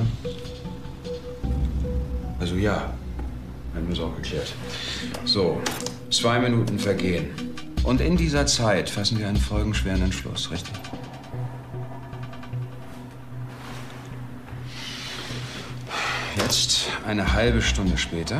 Also ja. Haben wir es auch geklärt. So, zwei Minuten vergehen. Und in dieser Zeit fassen wir einen folgenschweren Entschluss, richtig? Jetzt, eine halbe Stunde später.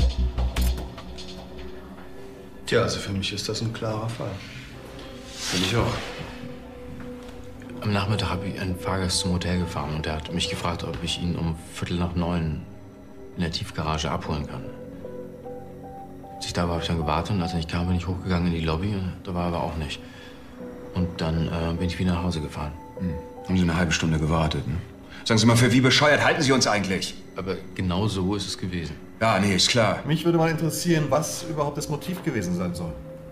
Tja, also für mich ist das ein klarer Fall. Finde ich auch. Am Nachmittag habe ich einen Fahrgast zum Hotel gefahren und er hat mich gefragt, ob ich ihn um Viertel nach neun in der Tiefgarage abholen kann. Als ich da war, habe ich dann gewartet und als er nicht kam, bin ich hochgegangen in die Lobby und da war er aber auch nicht. Und dann äh, bin ich wieder nach Hause gefahren. Hm. Haben Sie eine halbe Stunde gewartet, ne? Sagen Sie mal, für wie bescheuert halten Sie uns eigentlich? Aber genau so ist es gewesen. Ja, nee, ist klar. Mich würde mal interessieren, was überhaupt das Motiv gewesen sein soll.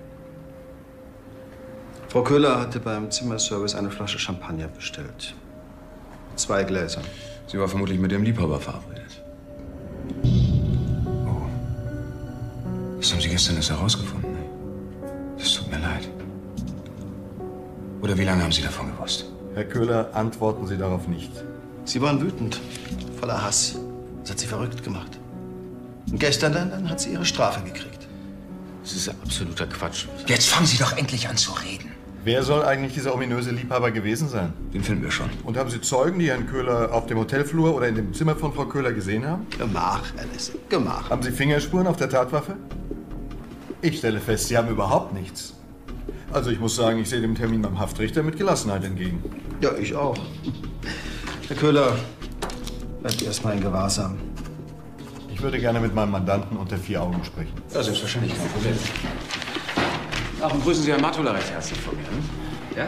Frau Köhler hatte beim Zimmerservice eine Flasche Champagner bestellt. Zwei Gläser. Sie war vermutlich mit ihrem Liebhaber verabredet. Oh. Das haben Sie gestern erst herausgefunden. Das tut mir leid. Oder wie lange haben Sie davon gewusst? Herr Köhler, antworten Sie darauf nicht. Sie waren wütend, voller Hass. Das hat sie verrückt gemacht. Und gestern dann, dann hat sie ihre Strafe gekriegt. Das ist absoluter Quatsch. Jetzt fangen Sie doch endlich an zu reden. Wer soll eigentlich dieser ominöse Liebhaber gewesen sein? Den finden wir schon. Und haben Sie Zeugen, die Herrn Köhler auf dem Hotelflur oder in dem Zimmer von Frau Köhler gesehen haben? Gemach, Alice, Gemach. Haben Sie Fingerspuren auf der Tatwaffe? Ich stelle fest, Sie haben überhaupt nichts. Also ich muss sagen, ich sehe dem Termin beim Haftrichter mit Gelassenheit entgegen. Ja, ich auch. Herr Köhler, bleibt erst mal in Gewahrsam. Ich würde gerne mit meinem Mandanten unter vier Augen sprechen. Ja, selbstverständlich, kein Problem. Ach, und grüßen Sie Herrn Matula recht herzlich von mir. Hm? Ja?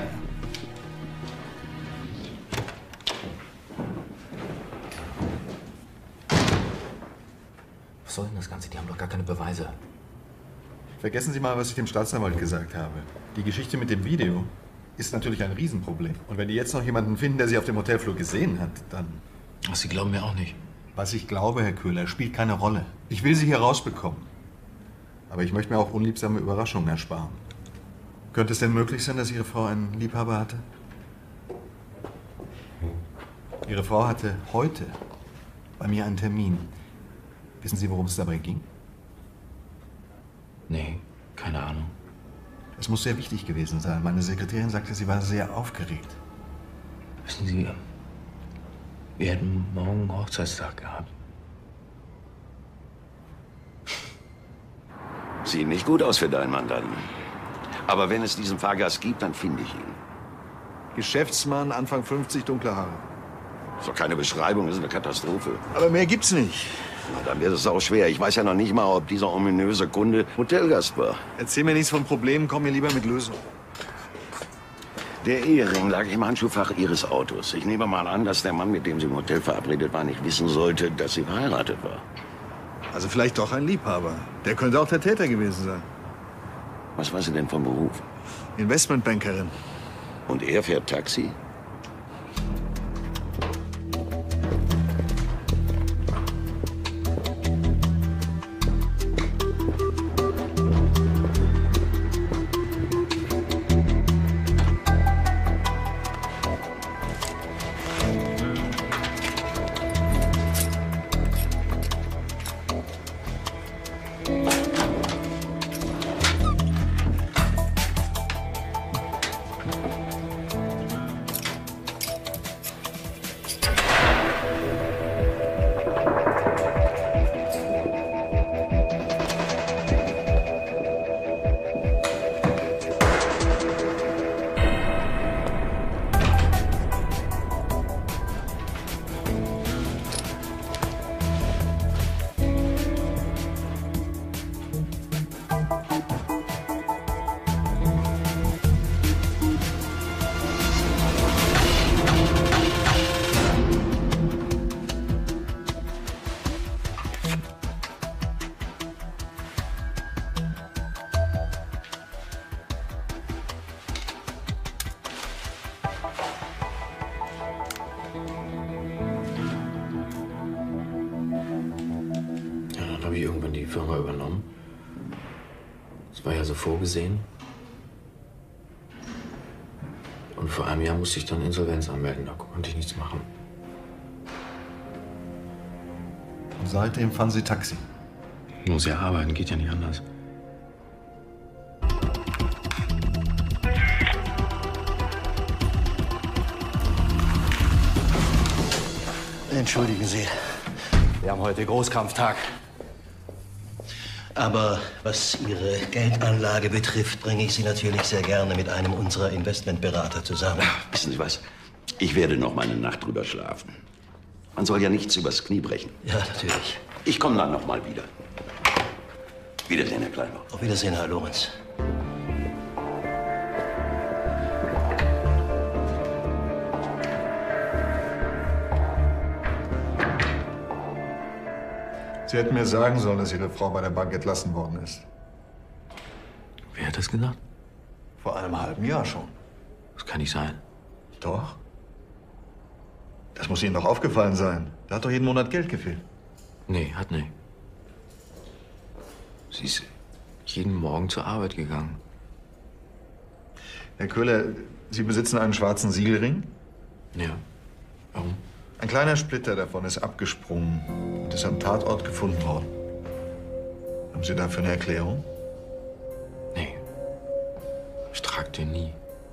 Was soll denn das Ganze? Die haben doch gar keine Beweise. Vergessen Sie mal, was ich dem Staatsanwalt gesagt habe. Die Geschichte mit dem Video ist natürlich ein Riesenproblem. Und wenn die jetzt noch jemanden finden, der Sie auf dem Hotelflur gesehen hat, dann... Ach, Sie glauben mir auch nicht. Was ich glaube, Herr Köhler, spielt keine Rolle. Ich will Sie hier rausbekommen. Aber ich möchte mir auch unliebsame Überraschungen ersparen. Könnte es denn möglich sein, dass Ihre Frau einen Liebhaber hatte? Ihre Frau hatte heute bei mir einen Termin. Wissen Sie, worum es dabei ging? Nee, keine Ahnung. Es muss sehr wichtig gewesen sein. Meine Sekretärin sagte, sie war sehr aufgeregt. Wissen Sie, wir hätten morgen einen Hochzeitstag gehabt. Sieht nicht gut aus für deinen Mandanten. Aber wenn es diesen Fahrgast gibt, dann finde ich ihn. Geschäftsmann, Anfang fünfzig, dunkle Haare. Ist doch keine Beschreibung, das ist eine Katastrophe. Aber mehr gibt's nicht. Na, dann wird es auch schwer. Ich weiß ja noch nicht mal, ob dieser ominöse Kunde Hotelgast war. Erzähl mir nichts von Problemen, komm mir lieber mit Lösungen. Der Ehering lag im Handschuhfach Ihres Autos. Ich nehme mal an, dass der Mann, mit dem Sie im Hotel verabredet war, nicht wissen sollte, dass sie verheiratet war. Also vielleicht doch ein Liebhaber. Der könnte auch der Täter gewesen sein. Was war sie denn vom Beruf? Investmentbankerin. Und er fährt Taxi? die Firma übernommen. Das war ja so vorgesehen. Und vor einem Jahr musste ich dann Insolvenz anmelden, da konnte ich nichts machen. Und seitdem fahren Sie Taxi? Muss ja arbeiten, geht ja nicht anders. Entschuldigen Sie, wir haben heute Großkampftag. Aber was Ihre Geldanlage betrifft, bringe ich Sie natürlich sehr gerne mit einem unserer Investmentberater zusammen. Wissen Sie was? Ich werde noch mal eine Nacht drüber schlafen. Man soll ja nichts übers Knie brechen. Ja, natürlich. Ich komme dann noch mal wieder. Wiedersehen, Herr Kleinbauch. Auf Wiedersehen, Herr Lorenz. Sie hätten mir sagen sollen, dass Ihre Frau bei der Bank entlassen worden ist. Wer hat das gesagt? Vor einem halben Jahr schon. Das kann nicht sein. Doch. Das muss Ihnen doch aufgefallen sein. Da hat doch jeden Monat Geld gefehlt. Nee, hat nicht. Sie ist jeden Morgen zur Arbeit gegangen. Herr Köhler, Sie besitzen einen schwarzen Siegelring? Ja. Warum? Ein kleiner Splitter davon ist abgesprungen und ist am Tatort gefunden worden. Haben Sie dafür eine Erklärung? Nee. Ich trage den nie.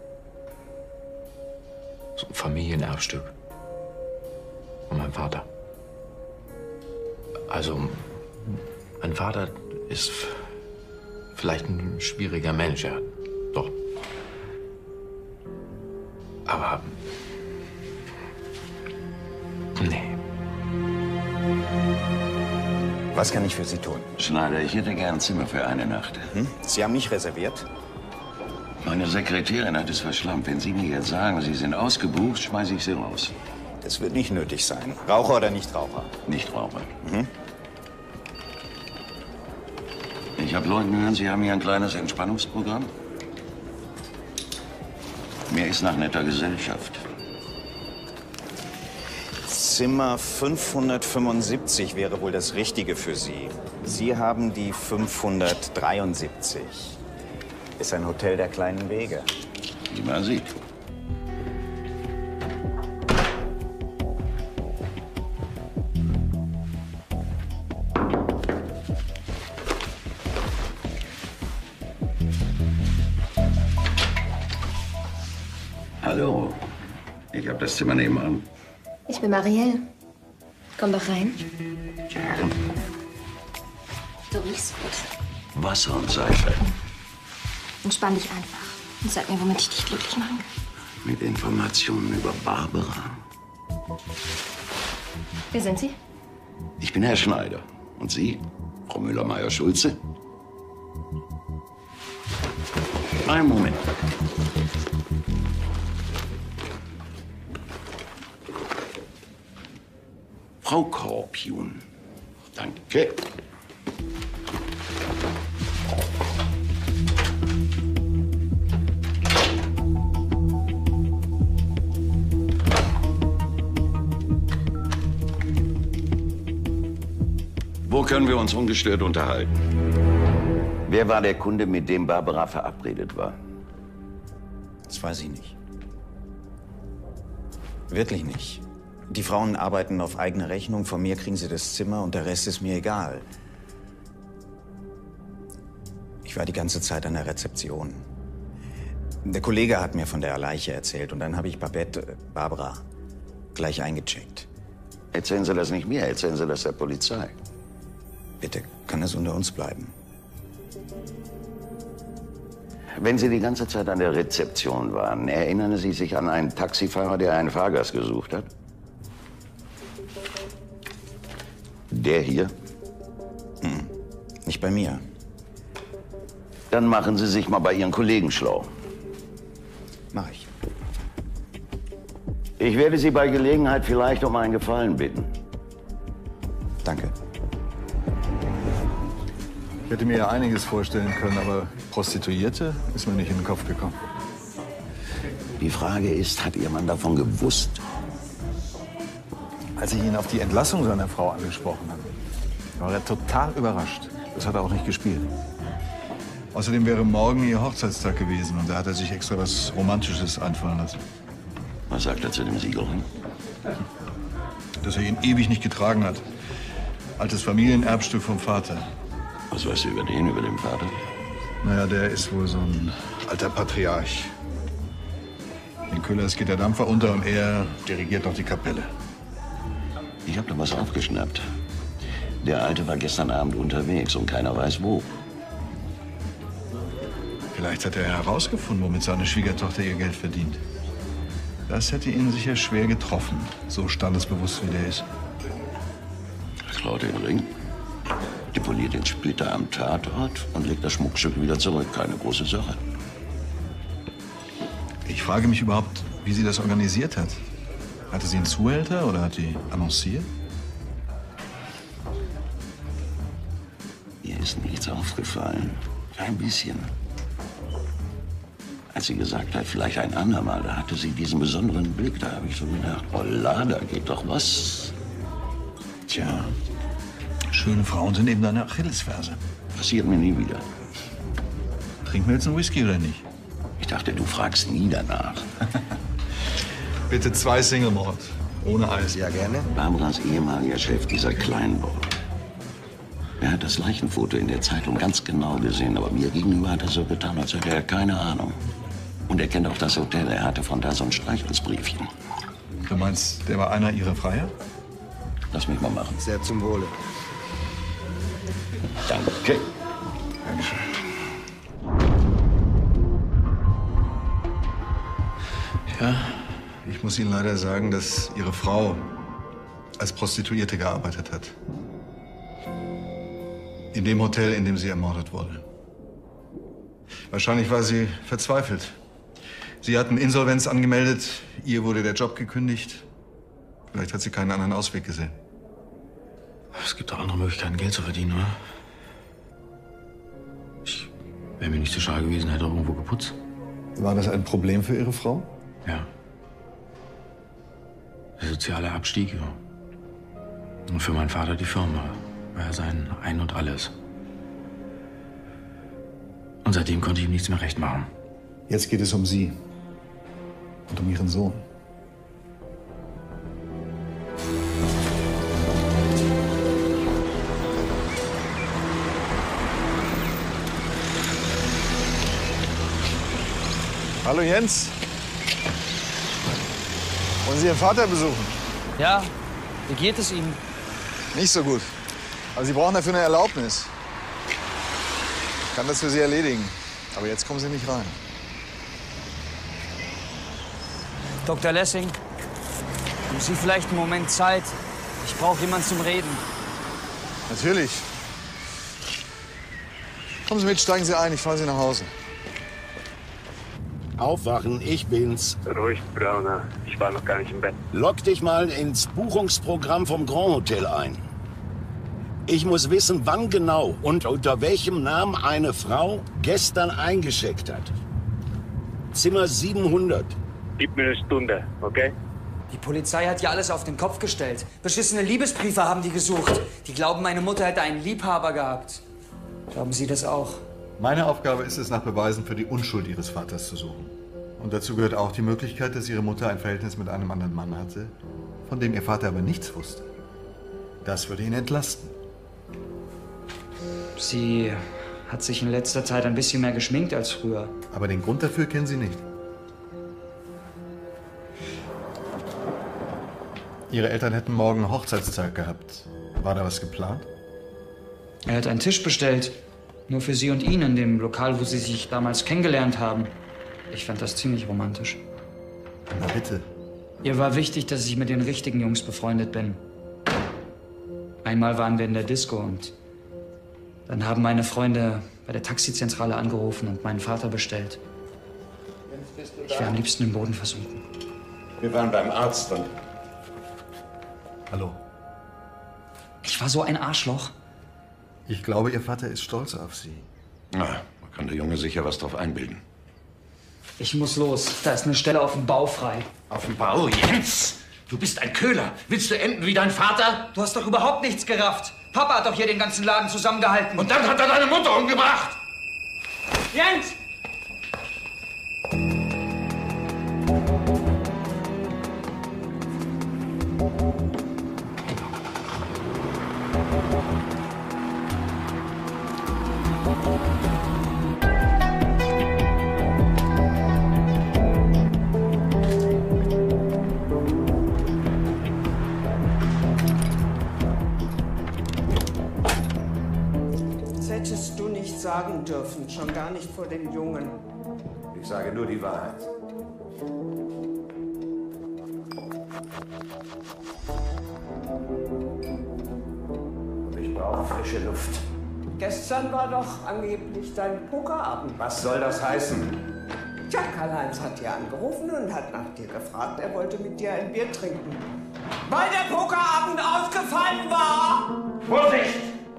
So ein Familienerbstück. Von meinem Vater. Also, mein Vater ist vielleicht ein schwieriger Mensch, ja. Doch. Aber nee. Was kann ich für Sie tun? Schneider, ich hätte gern ein Zimmer für eine Nacht. Hm? Sie haben nicht reserviert? Meine Sekretärin hat es verschlammt. Wenn Sie mir jetzt sagen, Sie sind ausgebucht, schmeiße ich Sie raus. Das wird nicht nötig sein. Raucher oder Nichtraucher? Nichtraucher. Mhm. Ich habe Leuten gehört, Sie haben hier ein kleines Entspannungsprogramm. Mir ist nach netter Gesellschaft. Zimmer fünfhundertfünfundsiebzig wäre wohl das Richtige für Sie. Sie haben die fünfhundertdreiundsiebzig. Ist ein Hotel der kleinen Wege. Wie man sieht. Hallo. Ich habe das Zimmer nebenan. Ich bin Marielle. Komm doch rein. Du riechst gut. Wasser und Seife. Entspann dich einfach und sag mir, womit ich dich glücklich machen kann. Mit Informationen über Barbara. Wer sind Sie? Ich bin Herr Schneider. Und Sie, Frau Müller-Meyer-Schulze? Einen Moment. Frau Korpiun. Danke. Wo können wir uns ungestört unterhalten? Wer war der Kunde, mit dem Barbara verabredet war? Das weiß ich nicht. Wirklich nicht. Die Frauen arbeiten auf eigene Rechnung. Von mir kriegen sie das Zimmer und der Rest ist mir egal. Ich war die ganze Zeit an der Rezeption. Der Kollege hat mir von der Leiche erzählt und dann habe ich Babette, äh, Barbara, gleich eingecheckt. Erzählen Sie das nicht mir, erzählen Sie das der Polizei. Bitte, kann es unter uns bleiben? Wenn Sie die ganze Zeit an der Rezeption waren, erinnern Sie sich an einen Taxifahrer, der einen Fahrgast gesucht hat? Der hier? Hm, nicht bei mir. Dann machen Sie sich mal bei Ihren Kollegen schlau. Mach ich. Ich werde Sie bei Gelegenheit vielleicht um einen Gefallen bitten. Danke. Ich hätte mir ja einiges vorstellen können, aber Prostituierte ist mir nicht in den Kopf gekommen. Die Frage ist, hat Ihr Mann davon gewusst? Als ich ihn auf die Entlassung seiner Frau angesprochen habe, war er total überrascht. Das hat er auch nicht gespielt. Außerdem wäre morgen ihr Hochzeitstag gewesen und da hat er sich extra was Romantisches einfallen lassen. Was sagt er zu dem Siegelring? Dass er ihn ewig nicht getragen hat. Altes Familienerbstück vom Vater. Was weißt du über den, über den Vater? Naja, der ist wohl so ein alter Patriarch. In Köllers geht der Dampfer unter und er dirigiert noch die Kapelle. Ich hab da was aufgeschnappt. Der Alte war gestern Abend unterwegs und keiner weiß wo. Vielleicht hat er herausgefunden, womit seine Schwiegertochter ihr Geld verdient. Das hätte ihn sicher schwer getroffen, so standesbewusst wie der ist. Er klaut den Ring, deponiert den Splitter am Tatort und legt das Schmuckstück wieder zurück. Keine große Sache. Ich frage mich überhaupt, wie sie das organisiert hat. Hatte sie einen Zuhälter oder hat die annonciert? Ihr ist nichts aufgefallen. Kein bisschen. Als sie gesagt hat, vielleicht ein andermal, da hatte sie diesen besonderen Blick. Da habe ich so gedacht, oh la, da geht doch was. Tja, schöne Frauen sind eben deine Achillesferse. Passiert mir nie wieder. Trinken wir jetzt einen Whisky oder nicht? Ich dachte, du fragst nie danach. Bitte zwei Single Malt. Ohne Eis. Ja, gerne. Barbaras ehemaliger Chef dieser Kleinbau. Er hat das Leichenfoto in der Zeitung ganz genau gesehen, aber mir gegenüber hat er so getan, als hätte er keine Ahnung. Und er kennt auch das Hotel. Er hatte von da so ein Streichholzbriefchen. Du meinst, der war einer ihrer Freier? Lass mich mal machen. Sehr zum Wohle. Danke. Dankeschön. Ja, ich muss Ihnen leider sagen, dass Ihre Frau als Prostituierte gearbeitet hat. In dem Hotel, in dem sie ermordet wurde. Wahrscheinlich war sie verzweifelt. Sie hatten Insolvenz angemeldet, ihr wurde der Job gekündigt. Vielleicht hat sie keinen anderen Ausweg gesehen. Es gibt doch andere Möglichkeiten, Geld zu verdienen, oder? Ich wäre mir nicht so schade gewesen, hätte irgendwo geputzt. War das ein Problem für Ihre Frau? Ja. Der soziale Abstieg, ja. Und für meinen Vater die Firma. War ja sein Ein und Alles. Und seitdem konnte ich ihm nichts mehr recht machen. Jetzt geht es um Sie und um Ihren Sohn. Hallo Jens. Wollen Sie Ihren Vater besuchen? Ja, wie geht es Ihnen? Nicht so gut. Aber Sie brauchen dafür eine Erlaubnis. Ich kann das für Sie erledigen. Aber jetzt kommen Sie nicht rein. Doktor Lessing, haben Sie vielleicht einen Moment Zeit? Ich brauche jemanden zum Reden. Natürlich. Kommen Sie mit, steigen Sie ein. Ich fahre Sie nach Hause. Aufwachen, ich bin's. Ruhig, Brauner. Ich war noch gar nicht im Bett. Log dich mal ins Buchungsprogramm vom Grand Hotel ein. Ich muss wissen, wann genau und unter welchem Namen eine Frau gestern eingecheckt hat. Zimmer siebenhundert. Gib mir eine Stunde, okay? Die Polizei hat ja alles auf den Kopf gestellt. Beschissene Liebesbriefe haben die gesucht. Die glauben, meine Mutter hätte einen Liebhaber gehabt. Glauben Sie das auch? Meine Aufgabe ist es, nach Beweisen für die Unschuld Ihres Vaters zu suchen. Und dazu gehört auch die Möglichkeit, dass Ihre Mutter ein Verhältnis mit einem anderen Mann hatte, von dem Ihr Vater aber nichts wusste. Das würde ihn entlasten. Sie hat sich in letzter Zeit ein bisschen mehr geschminkt als früher. Aber den Grund dafür kennen Sie nicht. Ihre Eltern hätten morgen Hochzeitstag gehabt. War da was geplant? Er hat einen Tisch bestellt. Nur für Sie und ihn in dem Lokal, wo Sie sich damals kennengelernt haben. Ich fand das ziemlich romantisch. Na bitte. Ihr war wichtig, dass ich mit den richtigen Jungs befreundet bin. Einmal waren wir in der Disco und dann haben meine Freunde bei der Taxizentrale angerufen und meinen Vater bestellt. Ich wäre am liebsten im Boden versunken. Wir waren beim Arzt und... Hallo. Ich war so ein Arschloch. Ich glaube, Ihr Vater ist stolz auf Sie. Na, da kann der Junge sicher was drauf einbilden. Ich muss los. Da ist eine Stelle auf dem Bau frei. Auf dem Bau? Jens! Du bist ein Köhler. Willst du enden wie dein Vater? Du hast doch überhaupt nichts gerafft. Papa hat doch hier den ganzen Laden zusammengehalten. Und dann hat er deine Mutter umgebracht! Jens! Das hättest du nicht sagen dürfen, schon gar nicht vor dem Jungen. Ich sage nur die Wahrheit. Und ich brauche frische Luft. Gestern war doch angeblich dein Pokerabend. Was soll das heißen? Tja, Karl-Heinz hat dir angerufen und hat nach dir gefragt. Er wollte mit dir ein Bier trinken. Weil der Pokerabend ausgefallen war! Vorsicht!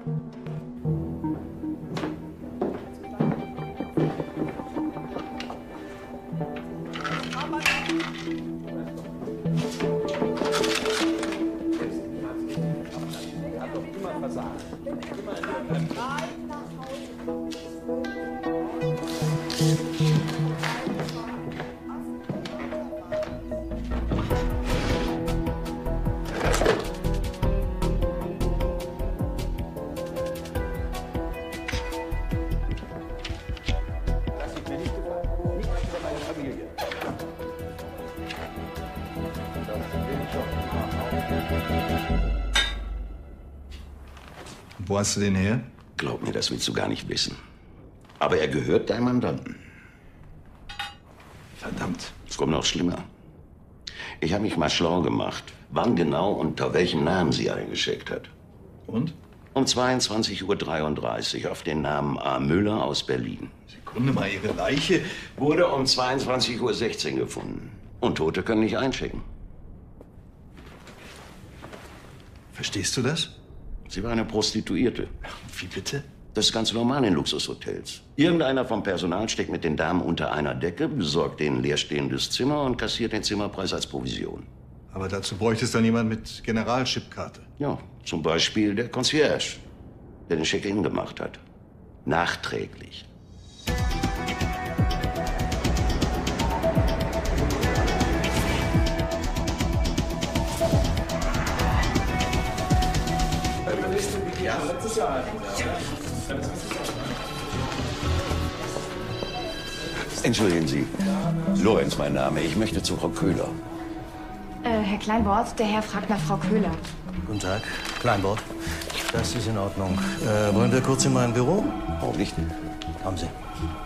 Wo hast du den her? Glaub mir, das willst du gar nicht wissen. Aber er gehört deinem Mandanten. Verdammt. Es kommt noch schlimmer. Ich habe mich mal schlau gemacht, wann genau und unter welchem Namen sie eingeschickt hat. Und? Um zweiundzwanzig Uhr dreiunddreißig auf den Namen A. Müller aus Berlin. Sekunde mal, Ihre Leiche wurde um zweiundzwanzig Uhr sechzehn gefunden. Und Tote können nicht einchecken. Verstehst du das? Sie war eine Prostituierte. Wie bitte? Das ist ganz normal in Luxushotels. Irgendeiner vom Personal steckt mit den Damen unter einer Decke, besorgt denen ein leerstehendes Zimmer und kassiert den Zimmerpreis als Provision. Aber dazu bräuchte es dann jemand mit Generalchipkarte. Ja, zum Beispiel der Concierge, der den Check-in gemacht hat. Nachträglich. Entschuldigen Sie. Lorenz, mein Name. Ich möchte zu Frau Köhler. Äh, Herr Kleinbord, der Herr fragt nach Frau Köhler. Guten Tag, Kleinbord. Das ist in Ordnung. Äh, wollen wir kurz in mein Büro? Warum nicht? Kommen Sie.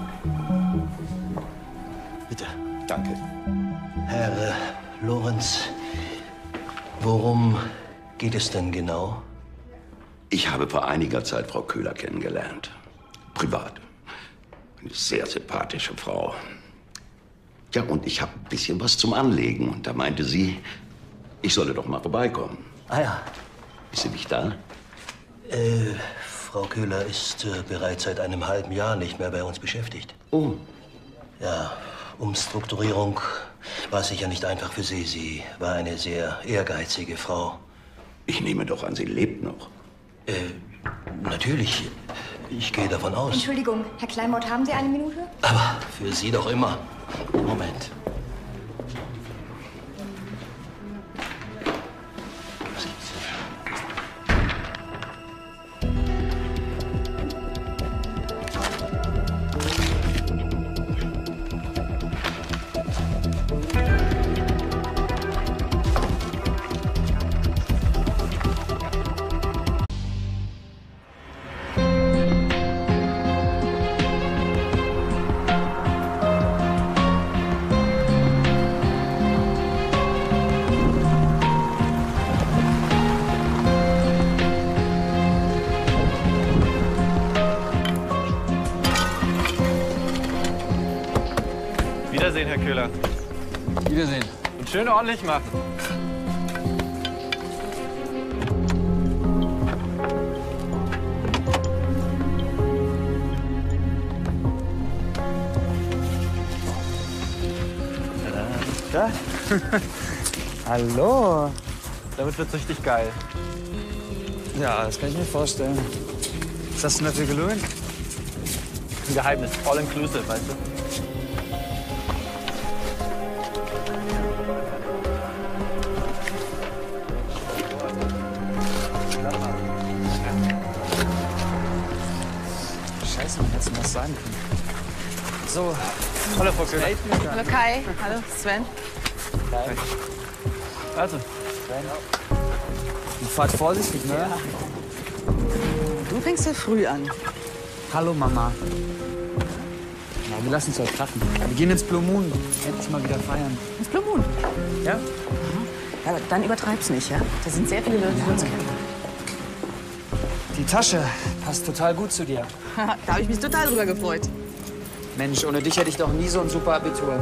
Bitte. Danke. Herr äh, Lorenz, worum geht es denn genau? Ich habe vor einiger Zeit Frau Köhler kennengelernt. Privat. Eine sehr sympathische Frau. Ja, und ich habe ein bisschen was zum Anlegen. Und da meinte sie, ich solle doch mal vorbeikommen. Ah ja. Ist sie nicht da? Äh, Frau Köhler ist äh, bereits seit einem halben Jahr nicht mehr bei uns beschäftigt. Oh. Ja, Umstrukturierung war sicher nicht einfach für Sie. Sie war eine sehr ehrgeizige Frau. Ich nehme doch an, sie lebt noch. Äh, natürlich. Ich gehe davon aus. Entschuldigung, Herr Kleinbord, haben Sie eine Minute? Aber für Sie doch immer. Moment. Wiedersehen, Herr Köhler. Wiedersehen. Und schön ordentlich machen. Ja? Hallo. Damit wird's richtig geil. Ja, das kann ich mir vorstellen. Was hast du denn dafür gelohnt? Ein Geheimnis. All inclusive, weißt du? Scheiße, man hätte was sagen können. So, Hallo, Frau Köhler. Hallo Kai. Hallo Sven. Kai. Also. Und fahrt vorsichtig, ne? Ja. Du fängst ja früh an. Hallo, Mama. Na, wir lassen es heute krachen. Wir gehen ins Blue Moon. Endlich mal wieder feiern. Ins Blue Moon? Ja? Ja, aber dann übertreib's nicht, ja? Da sind sehr viele Leute, die uns kennen. Die Tasche passt total gut zu dir. Da habe ich mich total drüber gefreut. Mensch, ohne dich hätte ich doch nie so ein super Abitur.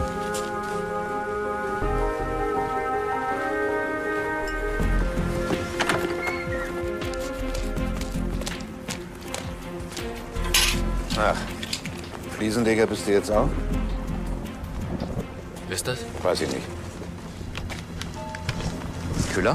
Ach, Fliesenleger bist du jetzt auch? Wer ist das? Weiß ich nicht. Köhler?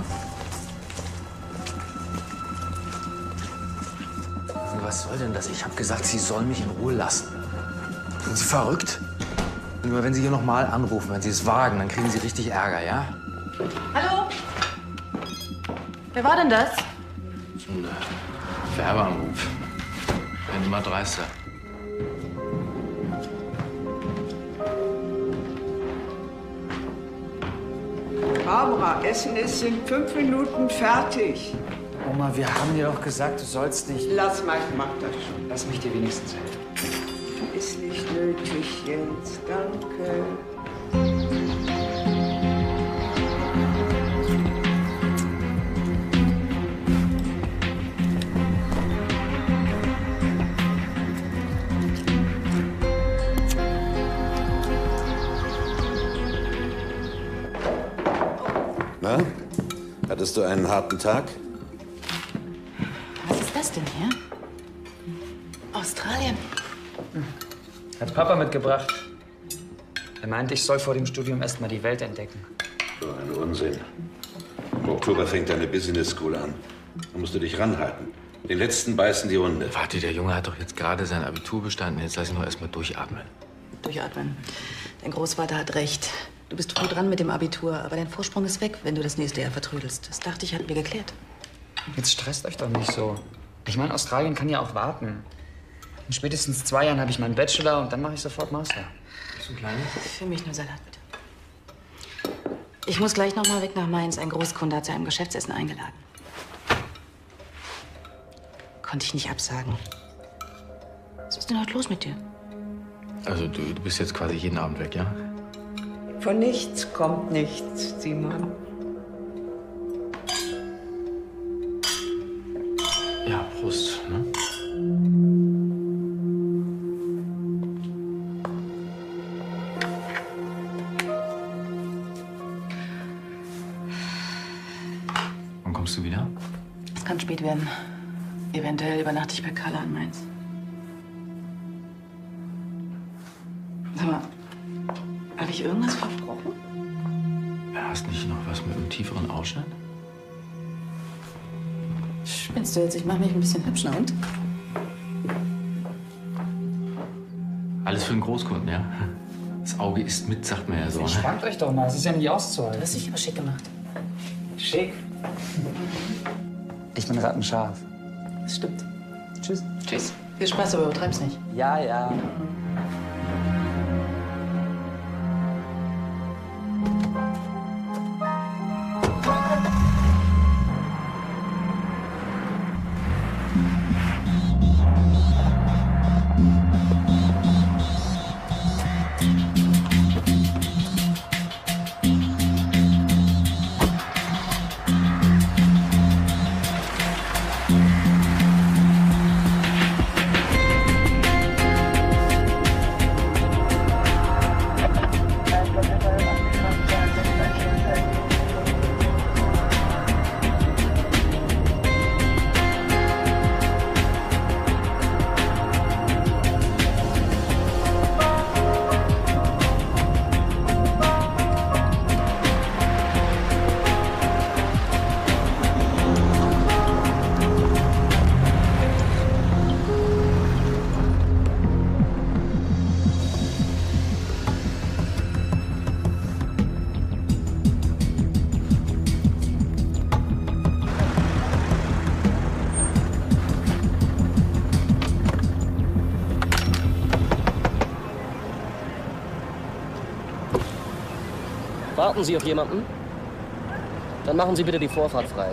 Was soll denn das? Ich habe gesagt, Sie sollen mich in Ruhe lassen. Sind Sie verrückt? Nur wenn Sie hier noch mal anrufen, wenn Sie es wagen, dann kriegen Sie richtig Ärger, ja? Hallo? Wer war denn das? So ein äh, Werbeanruf. Werden immer dreister. Barbara, Essen ist in fünf Minuten fertig. Oma, wir haben dir doch gesagt, du sollst nicht... Lass mal, ich mach das schon. Lass mich dir wenigstens helfen. Ist nicht nötig, Jens, danke. Na, hattest du einen harten Tag? Was ist das denn hier? Australien. Hat Papa mitgebracht. Er meinte, ich soll vor dem Studium erst mal die Welt entdecken. So ein Unsinn. Im Oktober fängt deine Business School an. Da musst du dich ranhalten. Den letzten beißen die Hunde. Warte, der Junge hat doch jetzt gerade sein Abitur bestanden. Jetzt lass ihn doch erst mal durchatmen. Durchatmen. Dein Großvater hat recht. Du bist früh dran mit dem Abitur, aber dein Vorsprung ist weg, wenn du das nächste Jahr vertrödelst. Das dachte ich, hatten wir geklärt. Jetzt stresst euch doch nicht so. Ich meine, Australien kann ja auch warten. In spätestens zwei Jahren habe ich meinen Bachelor und dann mache ich sofort Master. So ein kleines? Für mich nur Salat, bitte. Ich muss gleich noch mal weg nach Mainz. Ein Großkunde hat zu einem Geschäftsessen eingeladen. Konnte ich nicht absagen. Was ist denn heute los mit dir? Also du, du bist jetzt quasi jeden Abend weg, ja? Von nichts kommt nichts, Simon. Ja, Prost, ne? Wann kommst du wieder? Es kann spät werden. Eventuell übernachte ich bei Carla in Mainz. Sag mal, habe ich irgendwas verbrochen? Hast nicht noch was mit einem tieferen Ausschnitt? Spinnst du jetzt? Ich mache mich ein bisschen hübsch, na und? Alles für den Großkunden, ja? Das Auge isst mit, sagt man ja so. Ne? Entspannt euch doch mal, es ist ja nicht auszuhalten. Du hast dich aber schick gemacht. Schick? Ich bin rattenscharf. Das stimmt. Tschüss. Tschüss. Viel Spaß, aber übertreib's nicht. Ja, ja. Warten Sie auf jemanden? Dann machen Sie bitte die Vorfahrt frei.